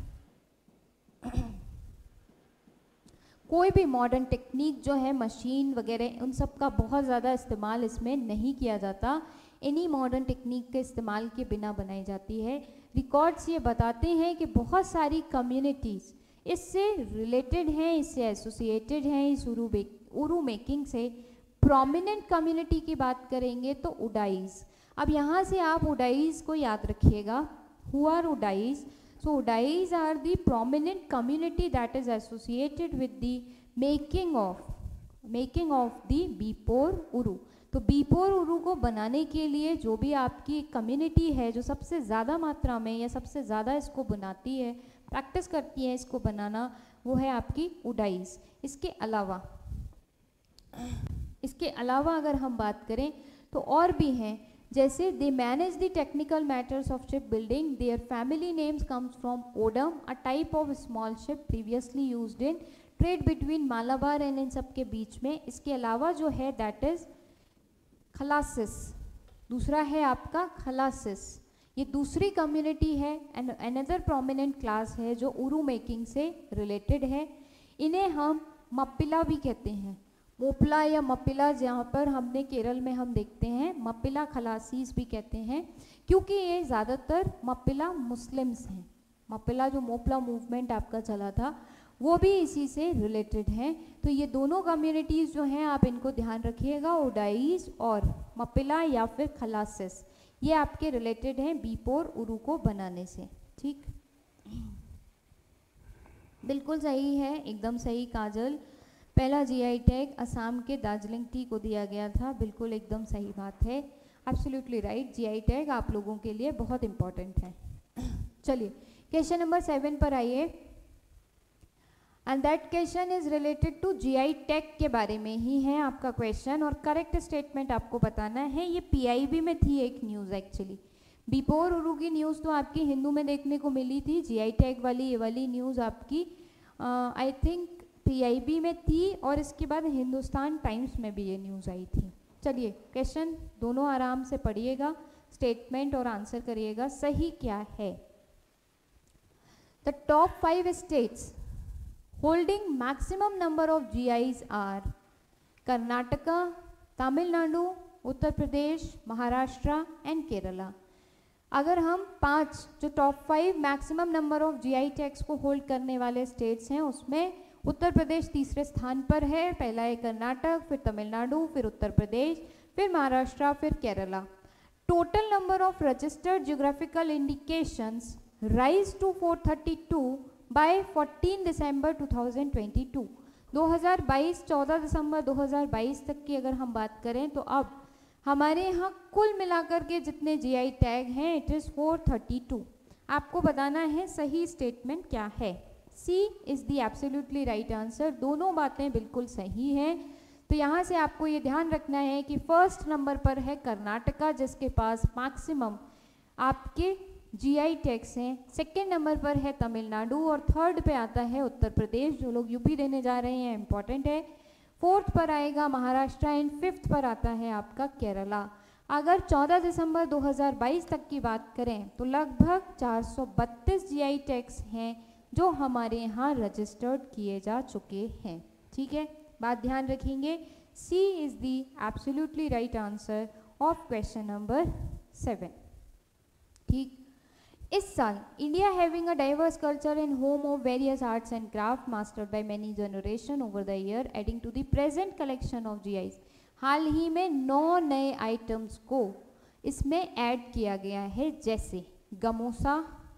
कोई भी मॉडर्न टेक्निक जो है, मशीन वगैरह, उन सब का बहुत ज़्यादा इस्तेमाल इसमें नहीं किया जाता। एनी मॉडर्न टेक्निक के इस्तेमाल के बिना बनाई जाती है। रिकॉर्ड्स ये बताते हैं कि बहुत सारी कम्युनिटीज़ इससे रिलेटेड हैं, इससे एसोसिएटेड हैं, इस उरू उरू मेकिंग से। प्रोमिनेंट कम्युनिटी की बात करेंगे तो उडाइज। अब यहाँ से आप उडाइज को याद रखिएगा, who are Udais? So Udais are the prominent community that is associated with the making of making of the Beypore Uru. तो बीपोर उरू को बनाने के लिए जो भी आपकी कम्युनिटी है, जो सबसे ज़्यादा मात्रा में या सबसे ज़्यादा इसको बनाती है, प्रैक्टिस करती है इसको बनाना, वो है आपकी उडाइस। इसके अलावा इसके अलावा अगर हम बात करें तो और भी हैं, जैसे they manage the technical matters of ship building. Their family names comes from Odam, a type of small ship previously used in trade between Malabar and इन सब के बीच में। इसके अलावा जो है दैट इज खलासिस, दूसरा है आपका खलासिस। ये दूसरी कम्युनिटी है एंड अनदर प्रोमिनेंट क्लास है जो उरु मेकिंग से रिलेटेड है। इन्हें हम मप्पिला भी कहते हैं, मोपला या मप्पिला, जहाँ पर हमने केरल में हम देखते हैं मप्पिला खलासीस भी कहते हैं, क्योंकि ये ज़्यादातर मप्पिला मुस्लिम्स हैं। मप्पिला जो मोपला मूवमेंट आपका चला था वो भी इसी से रिलेटेड है। तो ये दोनों कम्युनिटीज़ जो हैं आप इनको ध्यान रखिएगा, ओडाईज और मप्पिला या फिर खलासिस, ये आपके रिलेटेड हैं बीपोर उरु को बनाने से। ठीक, बिल्कुल सही है, एकदम सही काजल। पहला जीआई टैग असम के दार्जिलिंग टी को दिया गया था, बिल्कुल एकदम सही बात है, एब्सोल्युटली राइट। जीआई टैग आप लोगों के लिए बहुत इंपॉर्टेंट है। चलिए क्वेश्चन नंबर सेवन पर आइए, and that question is related to GI tag के बारे में ही है आपका क्वेश्चन, और करेक्ट स्टेटमेंट आपको बताना है। ये पीआईबी में थी एक न्यूज़, एक्चुअली बीपोर उरु की न्यूज़ तो आपकी हिंदू में देखने को मिली थी, जीआई टैग वाली ये वाली न्यूज़ आपकी आई थिंक पीआईबी में थी, और इसके बाद हिंदुस्तान टाइम्स में भी ये न्यूज़ आई थी। चलिए क्वेश्चन दोनों आराम से पढ़िएगा, स्टेटमेंट और आंसर करिएगा सही क्या है। The top five states holding maximum number of G Is are Karnataka, Tamil Nadu, Uttar Pradesh, Maharashtra and Kerala. अगर हम पांच जो top five maximum number of GI tags को होल्ड करने वाले स्टेट्स हैं उसमें उत्तर प्रदेश तीसरे स्थान पर है। पहला है कर्नाटक, फिर तमिलनाडु, फिर उत्तर प्रदेश, फिर महाराष्ट्र, फिर Kerala. Total number of registered geographical indications rise to four thirty two by fourteen December two thousand twenty two. दो हज़ार बाईस चौदह दिसंबर दो हज़ार बाईस तक की अगर हम बात करें तो अब हमारे यहाँ कुल मिलाकर के जितने जीआई टैग हैं it is four thirty two. आपको बताना है सही स्टेटमेंट क्या है। C is the absolutely right answer, दोनों बातें बिल्कुल सही हैं। तो यहाँ से आपको ये ध्यान रखना है कि फर्स्ट नंबर पर है कर्नाटका जिसके पास मैक्सिमम आपके जीआई टैग्स हैं, सेकेंड नंबर पर है तमिलनाडु और थर्ड पे आता है उत्तर प्रदेश। जो लोग यूपी देने जा रहे हैं इंपॉर्टेंट है। फोर्थ पर आएगा महाराष्ट्र एंड फिफ्थ पर आता है आपका केरला। अगर चौदह दिसंबर दो हज़ार बाईस तक की बात करें तो लगभग चार सौ बत्तीस जीआई टैग्स हैं जो हमारे यहाँ रजिस्टर्ड किए जा चुके हैं। ठीक है, बात ध्यान रखेंगे। C is the absolutely right answer of question number seven. ठीक, इस साल India having a diverse culture and home of various arts and craft mastered by many generation over the year adding to the present collection of GIs. हाल ही में नौ नए आइटम्स को इसमें ऐड किया गया है, जैसे गमोसा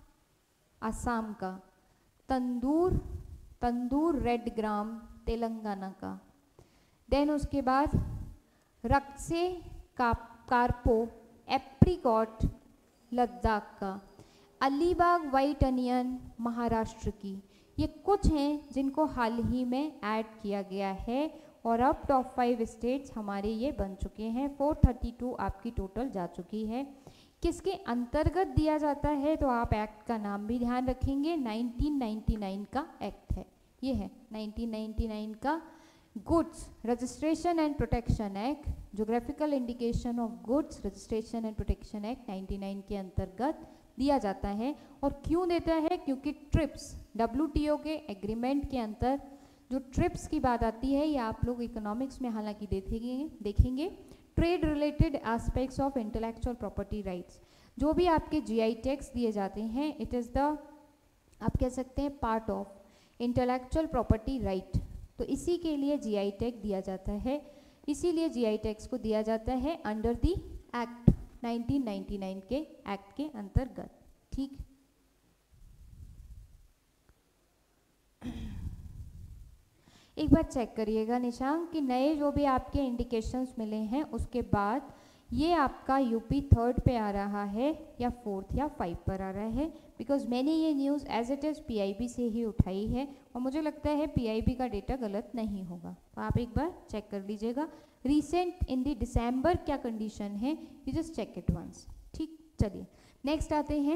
असम का, तंदूर तंदूर रेड ग्राम तेलंगाना का, देन उसके बाद रक्से का कारपो एप्रिकॉट लद्दाख का, अलीबाग वाइट अनियन महाराष्ट्र की। ये कुछ हैं जिनको हाल ही में ऐड किया गया है और अब टॉप फाइव स्टेट्स हमारे ये बन चुके हैं। चार सौ बत्तीस आपकी टोटल जा चुकी है। किसके अंतर्गत दिया जाता है तो आप एक्ट का नाम भी ध्यान रखेंगे, उन्नीस सौ निन्यानवे का एक्ट है, ये है उन्नीस सौ निन्यानवे का goods registration and protection act, geographical indication of goods registration and protection act निन्यानवे के अंतर्गत दिया जाता है। और क्यों देता है, क्योंकि ट्रिप्स डब्ल्यूटीओ के एग्रीमेंट के अंतर जो ट्रिप्स की बात आती है, ये आप लोग इकोनॉमिक्स में हालांकि देखेंगे देखेंगे trade related aspects of intellectual property rights. जो भी आपके जीआई टैग्स दिए जाते हैं इट इज़ द आप कह सकते हैं part of intellectual property right, तो इसी के लिए जीआई टैग दिया जाता है। इसीलिए जीआई टैग्स को दिया जाता है अंडर द एक्ट उन्नीस सौ निन्यानवे के एक्ट के अंतर्गत। ठीक, एक बार चेक करिएगा निशांक कि नए जो भी आपके इंडिकेशंस मिले हैं उसके बाद ये आपका यूपी थर्ड पे आ रहा है या फोर्थ या फाइव पर आ रहा है, बिकॉज मैंने ये news as it is PIB से ही उठाई है और मुझे लगता है पीआईबी का डेटा गलत नहीं होगा, तो आप एक बार चेक कर लीजिएगा। रिसेंट इन दी दिसंबर क्या कंडीशन है, you just check it once. ठीक, चलिए नेक्स्ट आते हैं।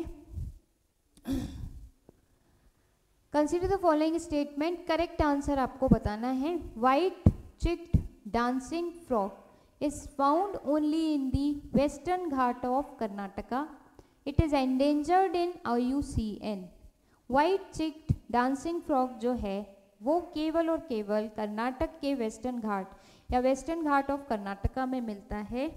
Consider the following statement, correct answer आपको बताना है। White cheeked dancing frog is found only in the western ghat of Karnataka. It is endangered in I U C N. वाइट चिक्ड डांसिंग फ्रॉग जो है वो केवल और केवल कर्नाटक के वेस्टर्न घाट या वेस्टर्न घाट ऑफ कर्नाटका में मिलता है।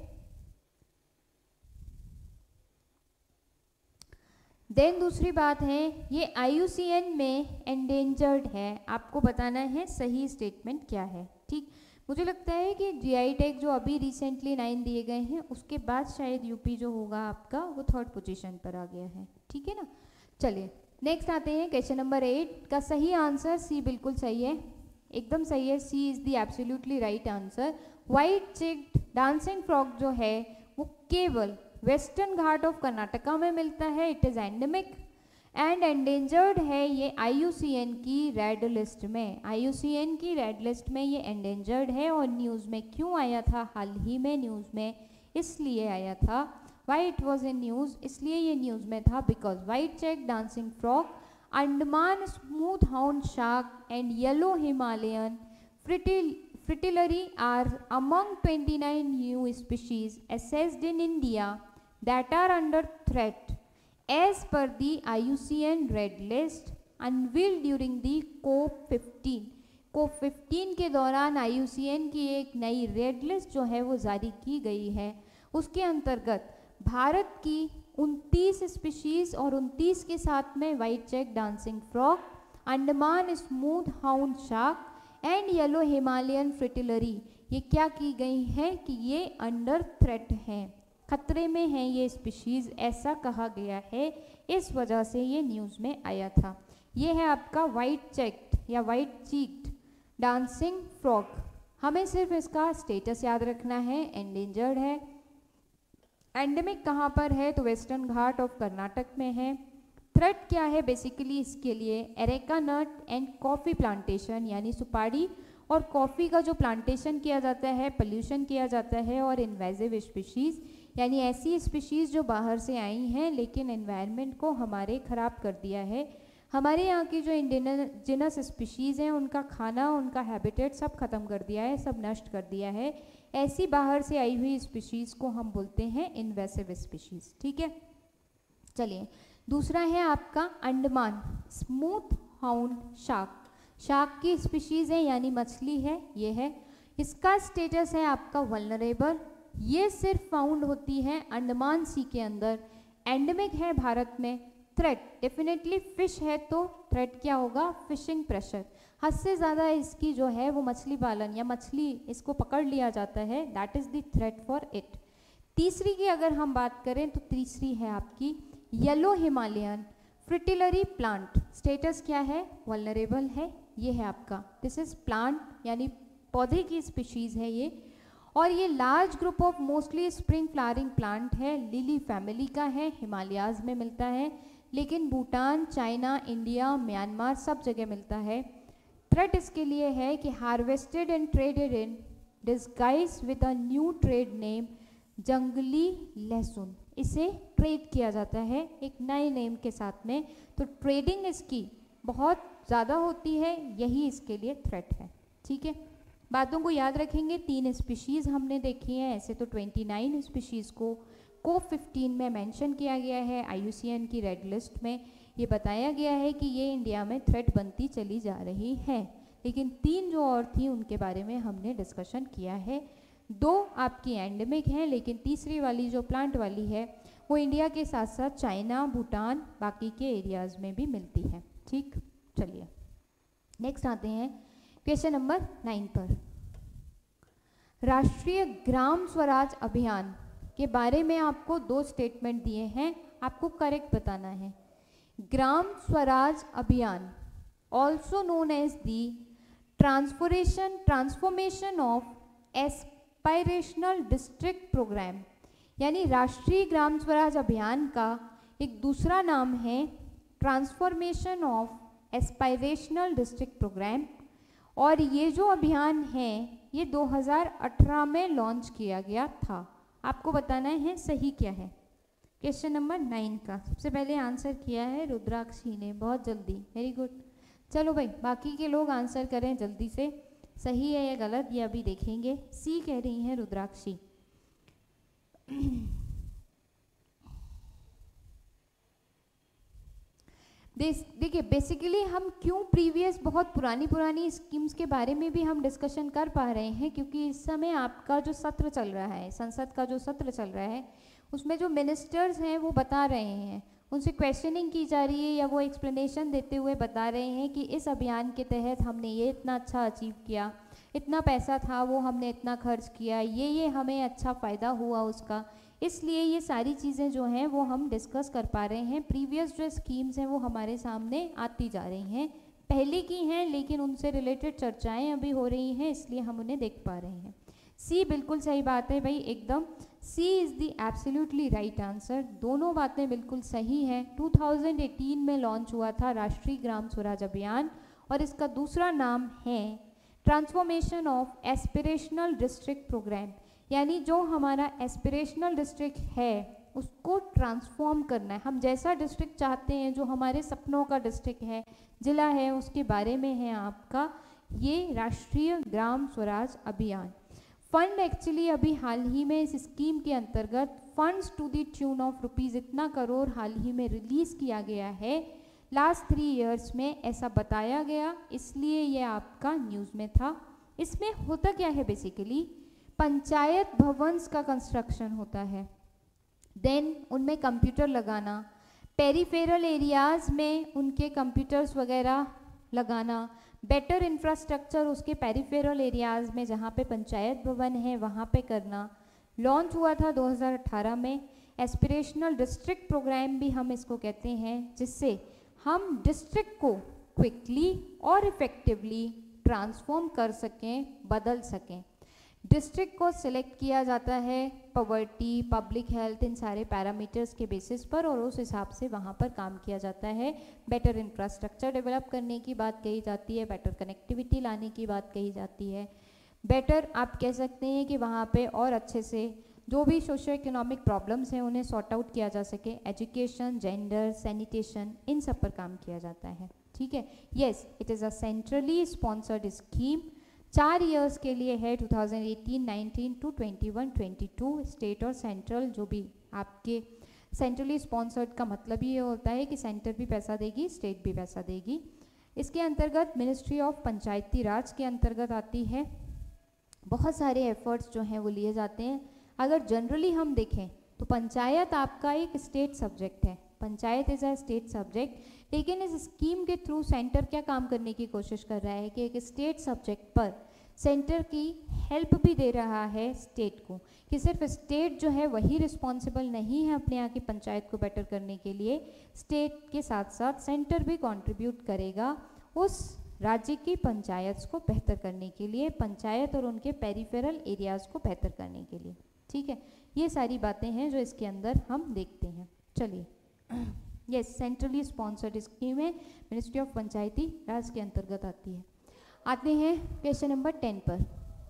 देन दूसरी बात है, ये आई यू सी एन में एंडेंजर्ड है, आपको बताना है सही स्टेटमेंट क्या है। ठीक, मुझे लगता है कि जीआई टैग जो अभी रिसेंटली नाइन दिए गए हैं उसके बाद शायद यूपी जो होगा आपका वो थर्ड पोजीशन पर आ गया है। ठीक है ना, चलिए नेक्स्ट आते हैं क्वेश्चन नंबर एट का सही आंसर सी बिल्कुल सही है, एकदम सही है, C is the absolutely right answer. White cheeked dancing frog जो है वो केवल वेस्टर्न घाट ऑफ कर्नाटका में मिलता है। It is endemic and endangered है ये आई यू सी एन की रेड लिस्ट में। आई यू सी एन की रेड लिस्ट में ये एंडेंजर्ड है। और न्यूज़ में क्यों आया था, हाल ही में न्यूज़ में इसलिए आया था, why it was in news, इसलिए ये न्यूज़ में था because white cheeked dancing frog, Andaman smooth hound shark and yellow Himalayan fritillary fritillary are among twenty-nine new species assessed in India that are under threat as per the I U C N Red List unveiled during the COP fifteen. COP fifteen के दौरान आई यू सी एन की एक नई रेड लिस्ट जो है वो जारी की गई है। उसके अंतर्गत भारत की उनतीस स्पीशीज़ और उनतीस के साथ में white cheeked dancing frog, Andaman smooth hound shark and yellow Himalayan fritillary ये क्या की गई हैं कि ये अंडर थ्रेट हैं, खतरे में हैं ये स्पीशीज़, ऐसा कहा गया है। इस वजह से ये न्यूज़ में आया था। ये है आपका वाइट चेक्ड या वाइट चीक्ड डांसिंग फ्रॉग। हमें सिर्फ इसका स्टेटस याद रखना है, एंडेंजर्ड है। एंडेमिक कहाँ पर है, तो वेस्टर्न घाट ऑफ कर्नाटक में है। थ्रेट क्या है बेसिकली इसके लिए, areca nut and coffee plantation, यानी सुपारी और कॉफ़ी का जो प्लांटेशन किया जाता है, पोल्यूशन किया जाता है, और इन्वेजिव स्पीशीज़ यानी ऐसी स्पीशीज़ जो बाहर से आई हैं लेकिन एनवायरनमेंट को हमारे ख़राब कर दिया है। हमारे यहाँ की जो इंडिजिनस स्पीशीज़ हैं उनका खाना, उनका हैबिटेट सब खत्म कर दिया है, सब नष्ट कर दिया है। ऐसी बाहर से आई हुई स्पीशीज़ को हम बोलते हैं इन्वेसिव स्पीशीज़। ठीक है, चलिए दूसरा है आपका Andaman smooth hound shark. Shark की स्पीशीज़ है यानी मछली है, ये है। इसका स्टेटस है आपका वल्नरेबल। ये सिर्फ फाउंड होती है अंडमान सी के अंदर। एंडेमिक है भारत में। थ्रेट डेफिनेटली फिश है तो थ्रेट क्या होगा, फिशिंग प्रेशर। हद से ज़्यादा इसकी जो है वो मछली पालन या मछली इसको पकड़ लिया जाता है, that is the threat for it. तीसरी की अगर हम बात करें तो तीसरी है आपकी yellow Himalayan fritillary plant. Status क्या है, वल्नरेबल है। ये है आपका, दिस इज प्लांट यानी पौधे की स्पीशीज़ है ये। और ये large group of mostly spring flowering plant है, लिली फैमिली का है, हिमालयाज़ में मिलता है, लेकिन भूटान, चाइना, इंडिया, म्यांमार सब जगह मिलता है। थ्रेट इसके लिए है कि harvested and traded in disguise with a new trade name जंगली लहसुन। इसे ट्रेड किया जाता है एक नए नेम के साथ में, तो ट्रेडिंग इसकी बहुत ज़्यादा होती है, यही इसके लिए थ्रेट है। ठीक है, बातों को याद रखेंगे। तीन स्पीशीज़ हमने देखी हैं, ऐसे तो उनतीस स्पीशीज़ को कोप फिफ्टीन में मेंशन किया गया है। आई यू सी एन की रेड लिस्ट में ये बताया गया है कि ये इंडिया में थ्रेट बनती चली जा रही है, लेकिन तीन जो और थी उनके बारे में हमने डिस्कशन किया है। दो आपकी एंडेमिक हैं, लेकिन तीसरी वाली जो प्लांट वाली है वो इंडिया के साथ साथ चाइना, भूटान, बाकी के एरियाज़ में भी मिलती है। ठीक, चलिए नेक्स्ट आते हैं क्वेश्चन नंबर नाइन पर। राष्ट्रीय ग्राम स्वराज अभियान के बारे में आपको दो स्टेटमेंट दिए हैं, आपको करेक्ट बताना है। Gram Swaraj Abhiyan also known as the transformation transformation of aspirational district programme, यानी राष्ट्रीय ग्राम स्वराज अभियान का एक दूसरा नाम है transformation of aspirational district programme. और ये जो अभियान है ये दो हज़ार अठारह में लॉन्च किया गया था। आपको बताना है सही क्या है। क्वेश्चन नंबर नाइन का सबसे पहले आंसर किया है रुद्राक्षी ने, बहुत जल्दी, वेरी गुड। चलो भाई बाकी के लोग आंसर करें जल्दी से, सही है या गलत ये अभी देखेंगे। सी कह रही हैं रुद्राक्षी। देखिए बेसिकली हम क्यों प्रीवियस बहुत पुरानी पुरानी स्कीम्स के बारे में भी हम डिस्कशन कर पा रहे हैं, क्योंकि इस समय आपका जो सत्र चल रहा है, संसद का जो सत्र चल रहा है, उसमें जो मिनिस्टर्स हैं वो बता रहे हैं, उनसे क्वेश्चनिंग की जा रही है या वो एक्सप्लेनेशन देते हुए बता रहे हैं कि इस अभियान के तहत हमने ये इतना अच्छा अचीव किया, इतना पैसा था वो हमने इतना खर्च किया, ये ये हमें अच्छा फ़ायदा हुआ उसका। इसलिए ये सारी चीज़ें जो हैं वो हम डिस्कस कर पा रहे हैं। प्रीवियस जो स्कीम्स हैं वो हमारे सामने आती जा रही हैं, पहले की हैं लेकिन उनसे रिलेटेड चर्चाएं अभी हो रही हैं, इसलिए हम उन्हें देख पा रहे हैं। सी बिल्कुल सही बात है भाई, एकदम C is the absolutely right answer. दोनों बातें बिल्कुल सही हैं। टू थाउजेंड एटीन में लॉन्च हुआ था राष्ट्रीय ग्राम स्वराज अभियान, और इसका दूसरा नाम है transformation of aspirational district programme. यानी जो हमारा एस्पिरेशनल डिस्ट्रिक्ट है उसको ट्रांसफॉर्म करना है। हम जैसा डिस्ट्रिक्ट चाहते हैं, जो हमारे सपनों का डिस्ट्रिक्ट है, जिला है, उसके बारे में है आपका ये राष्ट्रीय ग्राम स्वराज अभियान। फंड एक्चुअली अभी हाल ही में इस स्कीम के अंतर्गत funds to the tune of rupees इतना करोड़ हाल ही में रिलीज़ किया गया है लास्ट थ्री इयर्स में, ऐसा बताया गया, इसलिए ये आपका न्यूज़ में था। इसमें होता क्या है, बेसिकली पंचायत भवन्स का कंस्ट्रक्शन होता है, देन उनमें कंप्यूटर लगाना, पेरीफेरल एरियाज़ में उनके कंप्यूटर्स वगैरह लगाना, बेटर इंफ्रास्ट्रक्चर उसके पेरीफेरल एरियाज़ में जहाँ पे पंचायत भवन है वहाँ पे करना। लॉन्च हुआ था दो हज़ार अठारह में। एस्पिरेशनल डिस्ट्रिक्ट प्रोग्राम भी हम इसको कहते हैं, जिससे हम डिस्ट्रिक्ट को क्विकली और इफ़ेक्टिवली ट्रांसफॉर्म कर सकें, बदल सकें। डिस्ट्रिक्ट को सिलेक्ट किया जाता है पॉवर्टी, पब्लिक हेल्थ, इन सारे पैरामीटर्स के बेसिस पर, और उस हिसाब से वहाँ पर काम किया जाता है। बेटर इंफ्रास्ट्रक्चर डेवलप करने की बात कही जाती है, बेटर कनेक्टिविटी लाने की बात कही जाती है, बेटर आप कह सकते हैं कि वहाँ पे और अच्छे से जो भी सोशो इकोनॉमिक प्रॉब्लम्स हैं उन्हें सॉर्ट आउट किया जा सके। एजुकेशन, जेंडर, सैनिटेशन, इन सब पर काम किया जाता है। ठीक है, yes, it is a centrally sponsored scheme. चार इयर्स के लिए है, two thousand eighteen nineteen to twenty one twenty two. State और सेंट्रल जो भी आपके सेंट्रली स्पॉन्सर्ड का मतलब ये होता है कि सेंटर भी पैसा देगी, स्टेट भी पैसा देगी। इसके अंतर्गत मिनिस्ट्री ऑफ पंचायती राज के अंतर्गत आती है। बहुत सारे एफर्ट्स जो हैं वो लिए जाते हैं। अगर जनरली हम देखें तो पंचायत आपका एक स्टेट सब्जेक्ट है, panchayat is a state subject, लेकिन इस स्कीम के थ्रू सेंटर क्या काम करने की कोशिश कर रहा है कि एक स्टेट सब्जेक्ट पर सेंटर की हेल्प भी दे रहा है स्टेट को, कि सिर्फ स्टेट जो है वही रिस्पॉन्सिबल नहीं है अपने यहाँ की पंचायत को बेटर करने के लिए, स्टेट के साथ साथ सेंटर भी कंट्रीब्यूट करेगा उस राज्य की पंचायत को बेहतर करने के लिए, पंचायत और उनके पेरिफेरल एरियाज़ को बेहतर करने के लिए। ठीक है, ये सारी बातें हैं जो इसके अंदर हम देखते हैं। चलिए, यस, सेंट्रली स्पॉन्सर्ड स्कीम है, मिनिस्ट्री ऑफ पंचायती राज के अंतर्गत आती है। आते हैं क्वेश्चन नंबर टेन पर।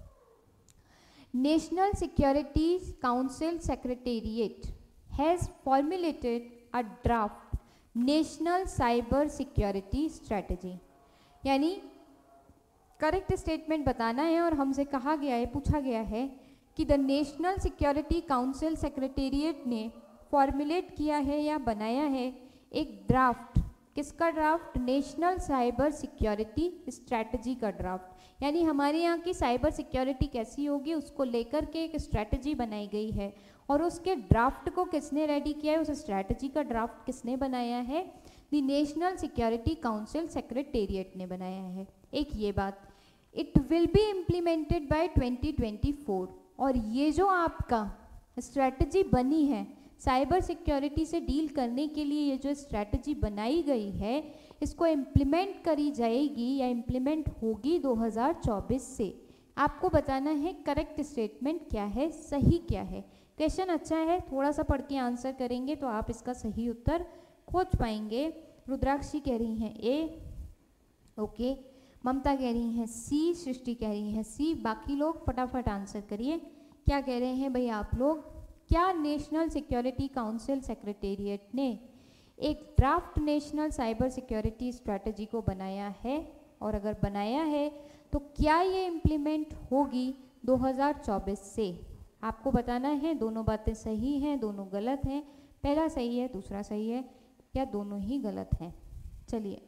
National security council secretariat has formulated a draft national cyber security strategy. यानी करेक्ट स्टेटमेंट बताना है, और हमसे कहा गया है, पूछा गया है कि the national security council secretariat ने फॉर्मुलेट किया है या बनाया है एक ड्राफ्ट। किसका draft? National cyber security strategy का ड्राफ्ट। यानी हमारे यहाँ की साइबर सिक्योरिटी कैसी होगी उसको लेकर के एक स्ट्रैटेजी बनाई गई है, और उसके ड्राफ्ट को किसने रेडी किया है, उस स्ट्रैटेजी का ड्राफ्ट किसने बनाया है? The national security council secretariat ने बनाया है। एक ये बात, it will be implemented by twenty twenty four. और ये जो आपका स्ट्रैटेजी बनी है साइबर सिक्योरिटी से डील करने के लिए, ये जो स्ट्रैटेजी बनाई गई है इसको इम्प्लीमेंट करी जाएगी या इम्प्लीमेंट होगी दो हज़ार चौबीस से। आपको बताना है करेक्ट स्टेटमेंट क्या है, सही क्या है। क्वेश्चन अच्छा है, थोड़ा सा पढ़ के आंसर करेंगे तो आप इसका सही उत्तर खोज पाएंगे। रुद्राक्षी कह रही हैं ए, ओके, ममता कह रही हैं सी, सृष्टि कह रही हैं सी। बाकी लोग फटाफट आंसर करिए, क्या कह रहे हैं भाई आप लोग? क्या नेशनल सिक्योरिटी काउंसिल सेक्रेटेरिएट ने एक draft national cyber security strategy को बनाया है? और अगर बनाया है तो क्या ये इम्प्लीमेंट होगी दो हज़ार चौबीस से? आपको बताना है दोनों बातें सही हैं, दोनों गलत हैं, पहला सही है, दूसरा सही है, या दोनों ही गलत हैं। चलिए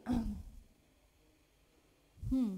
हम्म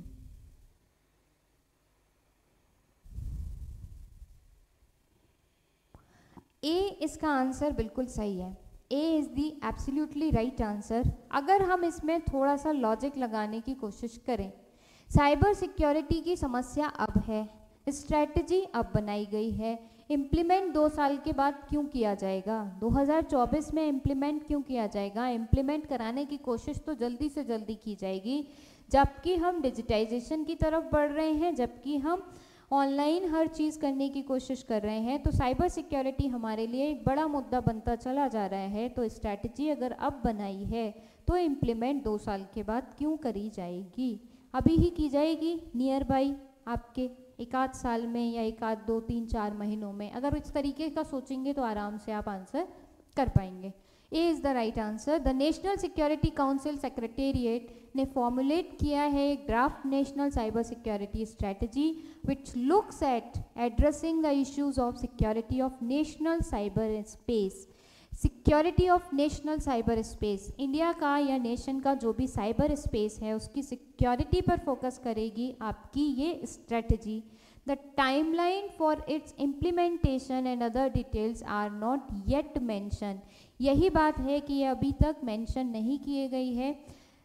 ए इसका आंसर बिल्कुल सही है। A is the absolutely right answer. अगर हम इसमें थोड़ा सा लॉजिक लगाने की कोशिश करें, साइबर सिक्योरिटी की समस्या अब है, स्ट्रैटेजी अब बनाई गई है, इम्प्लीमेंट दो साल के बाद क्यों किया जाएगा, दो हज़ार चौबीस में इम्प्लीमेंट क्यों किया जाएगा, इम्प्लीमेंट कराने की कोशिश तो जल्दी से जल्दी की जाएगी, जबकि हम डिजिटाइजेशन की तरफ बढ़ रहे हैं, जबकि हम ऑनलाइन हर चीज़ करने की कोशिश कर रहे हैं। तो साइबर सिक्योरिटी हमारे लिए एक बड़ा मुद्दा बनता चला जा रहा है। तो स्ट्रैटेजी अगर अब बनाई है तो इम्प्लीमेंट दो साल के बाद क्यों करी जाएगी, अभी ही की जाएगी, नियर बाई आपके एक आध साल में या एक आध दो तीन चार महीनों में। अगर इस तरीके का सोचेंगे तो आराम से आप आंसर कर पाएंगे। A is the right answer. The national security council secretariat ने फॉर्मुलेट किया है एक draft national cyber security strategy which looks at addressing the issues of security of national cyber space. Security of national cyber space, India का या नेशन का जो भी साइबर स्पेस है उसकी सिक्योरिटी पर फोकस करेगी आपकी ये strategy. The timeline for its implementation and other details are not yet mention. यही बात है कि ये अभी तक मेंशन नहीं किए गई है।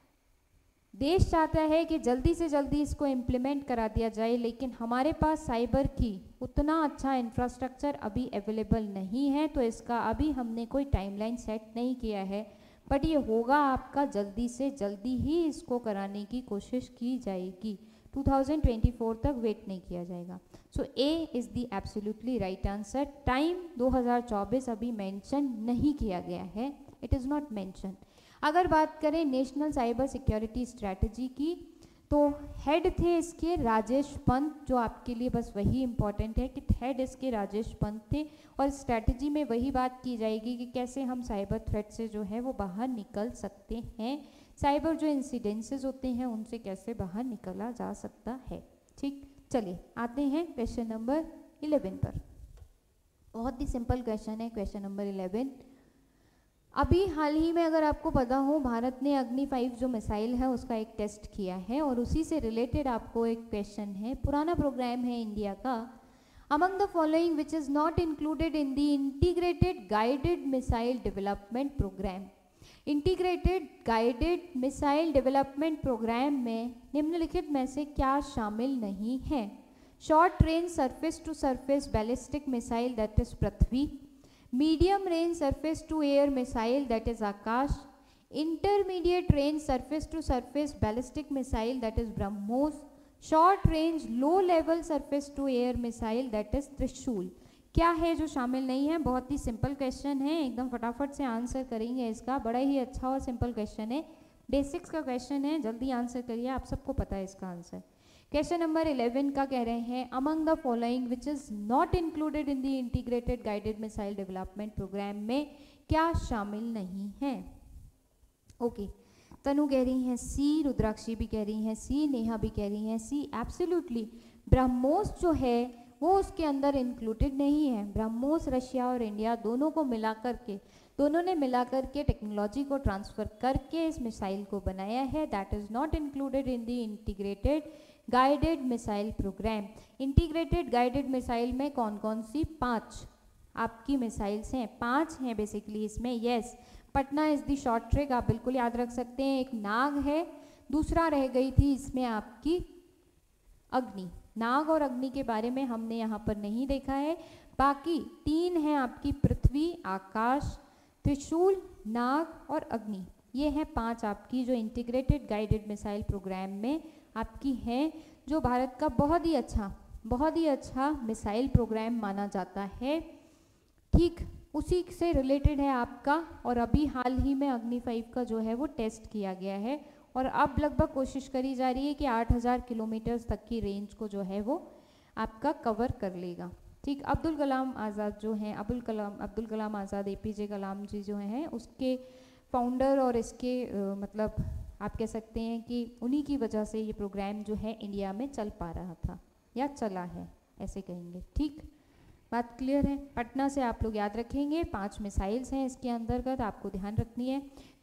देश चाहता है कि जल्दी से जल्दी इसको इम्प्लीमेंट करा दिया जाए, लेकिन हमारे पास साइबर की उतना अच्छा इंफ्रास्ट्रक्चर अभी अवेलेबल नहीं है, तो इसका अभी हमने कोई टाइमलाइन सेट नहीं किया है। बट ये होगा आपका, जल्दी से जल्दी ही इसको कराने की कोशिश की जाएगी, दो हज़ार चौबीस तक वेट नहीं किया जाएगा। So A is the absolutely right answer. Time दो हज़ार चौबीस अभी मेंशन नहीं किया गया है, इट इज़ नॉट मेंशन। अगर बात करें नेशनल साइबर सिक्योरिटी स्ट्रैटेजी की, तो हेड थे इसके राजेश पंत, जो आपके लिए बस वही इम्पॉर्टेंट है कि हेड इसके राजेश पंत थे, और स्ट्रैटेजी में वही बात की जाएगी कि कैसे हम साइबर थ्रेट से जो है वो बाहर निकल सकते हैं, साइबर जो इंसिडेंसेस होते हैं उनसे कैसे बाहर निकला जा सकता है। ठीक, चलिए आते हैं क्वेश्चन नंबर इलेवन पर। बहुत ही सिंपल क्वेश्चन है क्वेश्चन नंबर इलेवन। अभी हाल ही में अगर आपको पता हो, भारत ने अग्नि फाइव जो मिसाइल है उसका एक टेस्ट किया है, और उसी से रिलेटेड आपको एक क्वेश्चन है, पुराना प्रोग्राम है इंडिया का। Among the following which is not included in the integrated guided missile development program. Integrated guided missile development program में निम्नलिखित में से क्या शामिल नहीं है? Short range surface to surface ballistic missile that is Prithvi, medium range surface to air missile that is Akash, intermediate range surface to surface ballistic missile that is BrahMos, short range low level surface to air missile that is त्रिशूल। क्या है जो शामिल नहीं है? बहुत ही सिंपल क्वेश्चन है, एकदम फटाफट से आंसर करेंगे इसका। बड़ा ही अच्छा और सिंपल क्वेश्चन है, बेसिक्स का क्वेश्चन है, जल्दी आंसर करिए, आप सबको पता है इसका आंसर। क्वेश्चन नंबर इलेवन का कह रहे हैं among the following which is not included in the integrated guided missile development program में क्या शामिल नहीं है? Okay okay. तनु कह रही हैं सी, रुद्राक्षी भी कह रही हैं सी, नेहा भी कह रही हैं सी। एब्सोल्युटली ब्रह्मोस जो है वो उसके अंदर इंक्लूडेड नहीं है। ब्रह्मोस रशिया और इंडिया दोनों को मिला करके दोनों ने मिला करके टेक्नोलॉजी को ट्रांसफ़र करके इस मिसाइल को बनाया है, that is not included in the integrated guided missile program. Integrated guided missile में कौन कौन सी? पांच आपकी मिसाइल्स हैं, पांच हैं बेसिकली इसमें। Yes, Patna is the short trick, आप बिल्कुल याद रख सकते हैं। एक नाग है, दूसरा रह गई थी इसमें आपकी अग्नि। नाग और अग्नि के बारे में हमने यहाँ पर नहीं देखा है। बाकी तीन हैं आपकी पृथ्वी, आकाश, त्रिशूल, नाग और अग्नि। ये हैं पांच आपकी जो इंटीग्रेटेड गाइडेड मिसाइल प्रोग्राम में आपकी हैं, जो भारत का बहुत ही अच्छा बहुत ही अच्छा मिसाइल प्रोग्राम माना जाता है। ठीक उसी से रिलेटेड है आपका, और अभी हाल ही में अग्नि फाइव का जो है वो टेस्ट किया गया है, और अब लगभग कोशिश करी जा रही है कि आठ हज़ार किलोमीटर तक की रेंज को जो है वो आपका कवर कर लेगा। ठीक, अब्दुल कलाम आज़ाद जो हैं, अब्दुल कलाम अब्दुल कलाम आज़ाद, एपीजे कलाम जी जो हैं उसके फाउंडर, और इसके आ, मतलब आप कह सकते हैं कि उन्हीं की वजह से ये प्रोग्राम जो है इंडिया में चल पा रहा था या चला है, ऐसे कहेंगे। ठीक, बात क्लियर है? पटना से आप लोग याद रखेंगे, पांच मिसाइल्स हैं इसके अंतर्गत, आपको ध्यान रखनी है।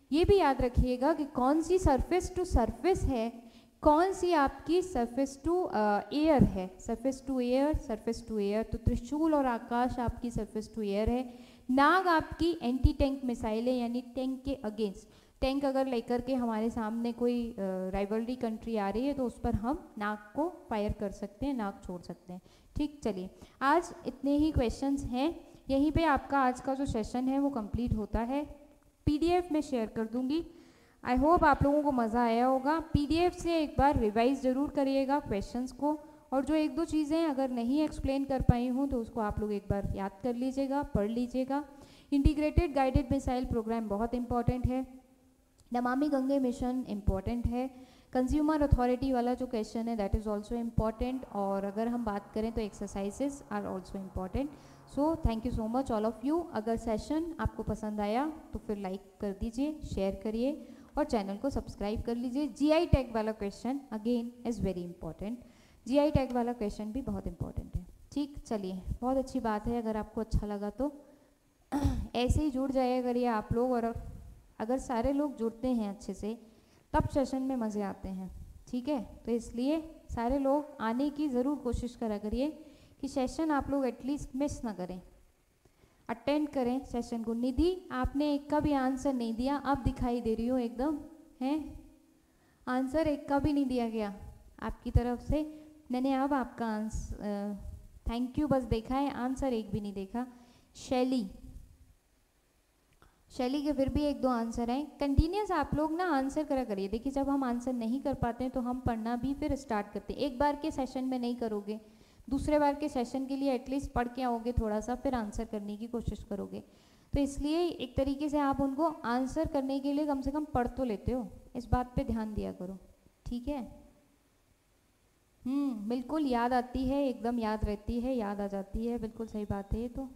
ये भी याद रखिएगा कि कौन सी सरफेस टू सरफेस है, कौन सी आपकी सरफेस टू एयर है। Surface to air, surface to air, तो त्रिशूल और आकाश आपकी सरफेस टू एयर है। नाग आपकी एंटी टैंक मिसाइल है, यानी टैंक के अगेंस्ट। टैंक अगर लेकर के हमारे सामने कोई राइवलरी कंट्री आ रही है तो उस पर हम नाग को फायर कर सकते हैं, नाग छोड़ सकते हैं। ठीक, चलिए आज इतने ही क्वेश्चंस हैं। यहीं पे आपका आज का जो सेशन है वो कंप्लीट होता है। पीडीएफ में शेयर कर दूंगी। आई होप आप लोगों को मज़ा आया होगा। पीडीएफ से एक बार रिवाइज ज़रूर करिएगा क्वेश्चंस को, और जो एक दो चीज़ें अगर नहीं एक्सप्लेन कर पाई हूँ तो उसको आप लोग एक बार याद कर लीजिएगा, पढ़ लीजिएगा। इंटीग्रेटेड गाइडेड मिसाइल प्रोग्राम बहुत इंपॉर्टेंट है। नमामि गंगे मिशन इम्पॉर्टेंट है। कंज्यूमर अथॉरिटी वाला जो क्वेश्चन है दैट इज़ ऑल्सो इम्पॉर्टेंट। और अगर हम बात करें तो exercises are also important. So thank you so much all of you. अगर सेशन आपको पसंद आया तो फिर लाइक कर दीजिए, शेयर करिए और चैनल को सब्सक्राइब कर लीजिए। जीआई टैग वाला question again is very important. GI tag वाला क्वेश्चन भी बहुत इंपॉर्टेंट है। ठीक, चलिए बहुत अच्छी बात है। अगर आपको अच्छा लगा तो ऐसे ही जुड़ जाया करिए आप लोग, और अगर सारे लोग जुड़ते हैं अच्छे से तब सेशन में मज़े आते हैं। ठीक है, तो इसलिए सारे लोग आने की ज़रूर कोशिश करा करिए कि सेशन आप लोग एटलीस्ट मिस ना करें, अटेंड करें सेशन को। निधि, आपने एक का भी आंसर नहीं दिया, अब दिखाई दे रही हो एकदम, हैं आंसर एक का भी नहीं दिया गया आपकी तरफ से। मैंने अब आपका आंसर थैंक यू बस देखा है, आंसर एक भी नहीं देखा। शैली, शैली के फिर भी एक दो आंसर हैं। कंटिन्यूस आप लोग ना आंसर करा करिए। देखिए जब हम आंसर नहीं कर पाते हैं तो हम पढ़ना भी फिर स्टार्ट करते हैं। एक बार के सेशन में नहीं करोगे, दूसरे बार के सेशन के लिए एटलीस्ट पढ़ के आओगे थोड़ा सा, फिर आंसर करने की कोशिश करोगे। तो इसलिए एक तरीके से आप उनको आंसर करने के लिए कम से कम पढ़ तो लेते हो, इस बात पे ध्यान दिया करो। ठीक है, हम्म बिल्कुल याद आती है, एकदम याद रहती है, याद आ जाती है, बिल्कुल सही बात है ये तो।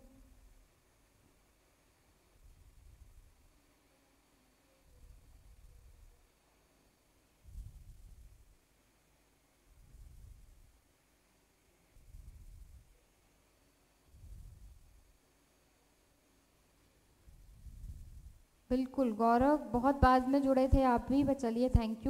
बिल्कुल गौरव, बहुत बाद में जुड़े थे आप भी, बस चलिए थैंक यू।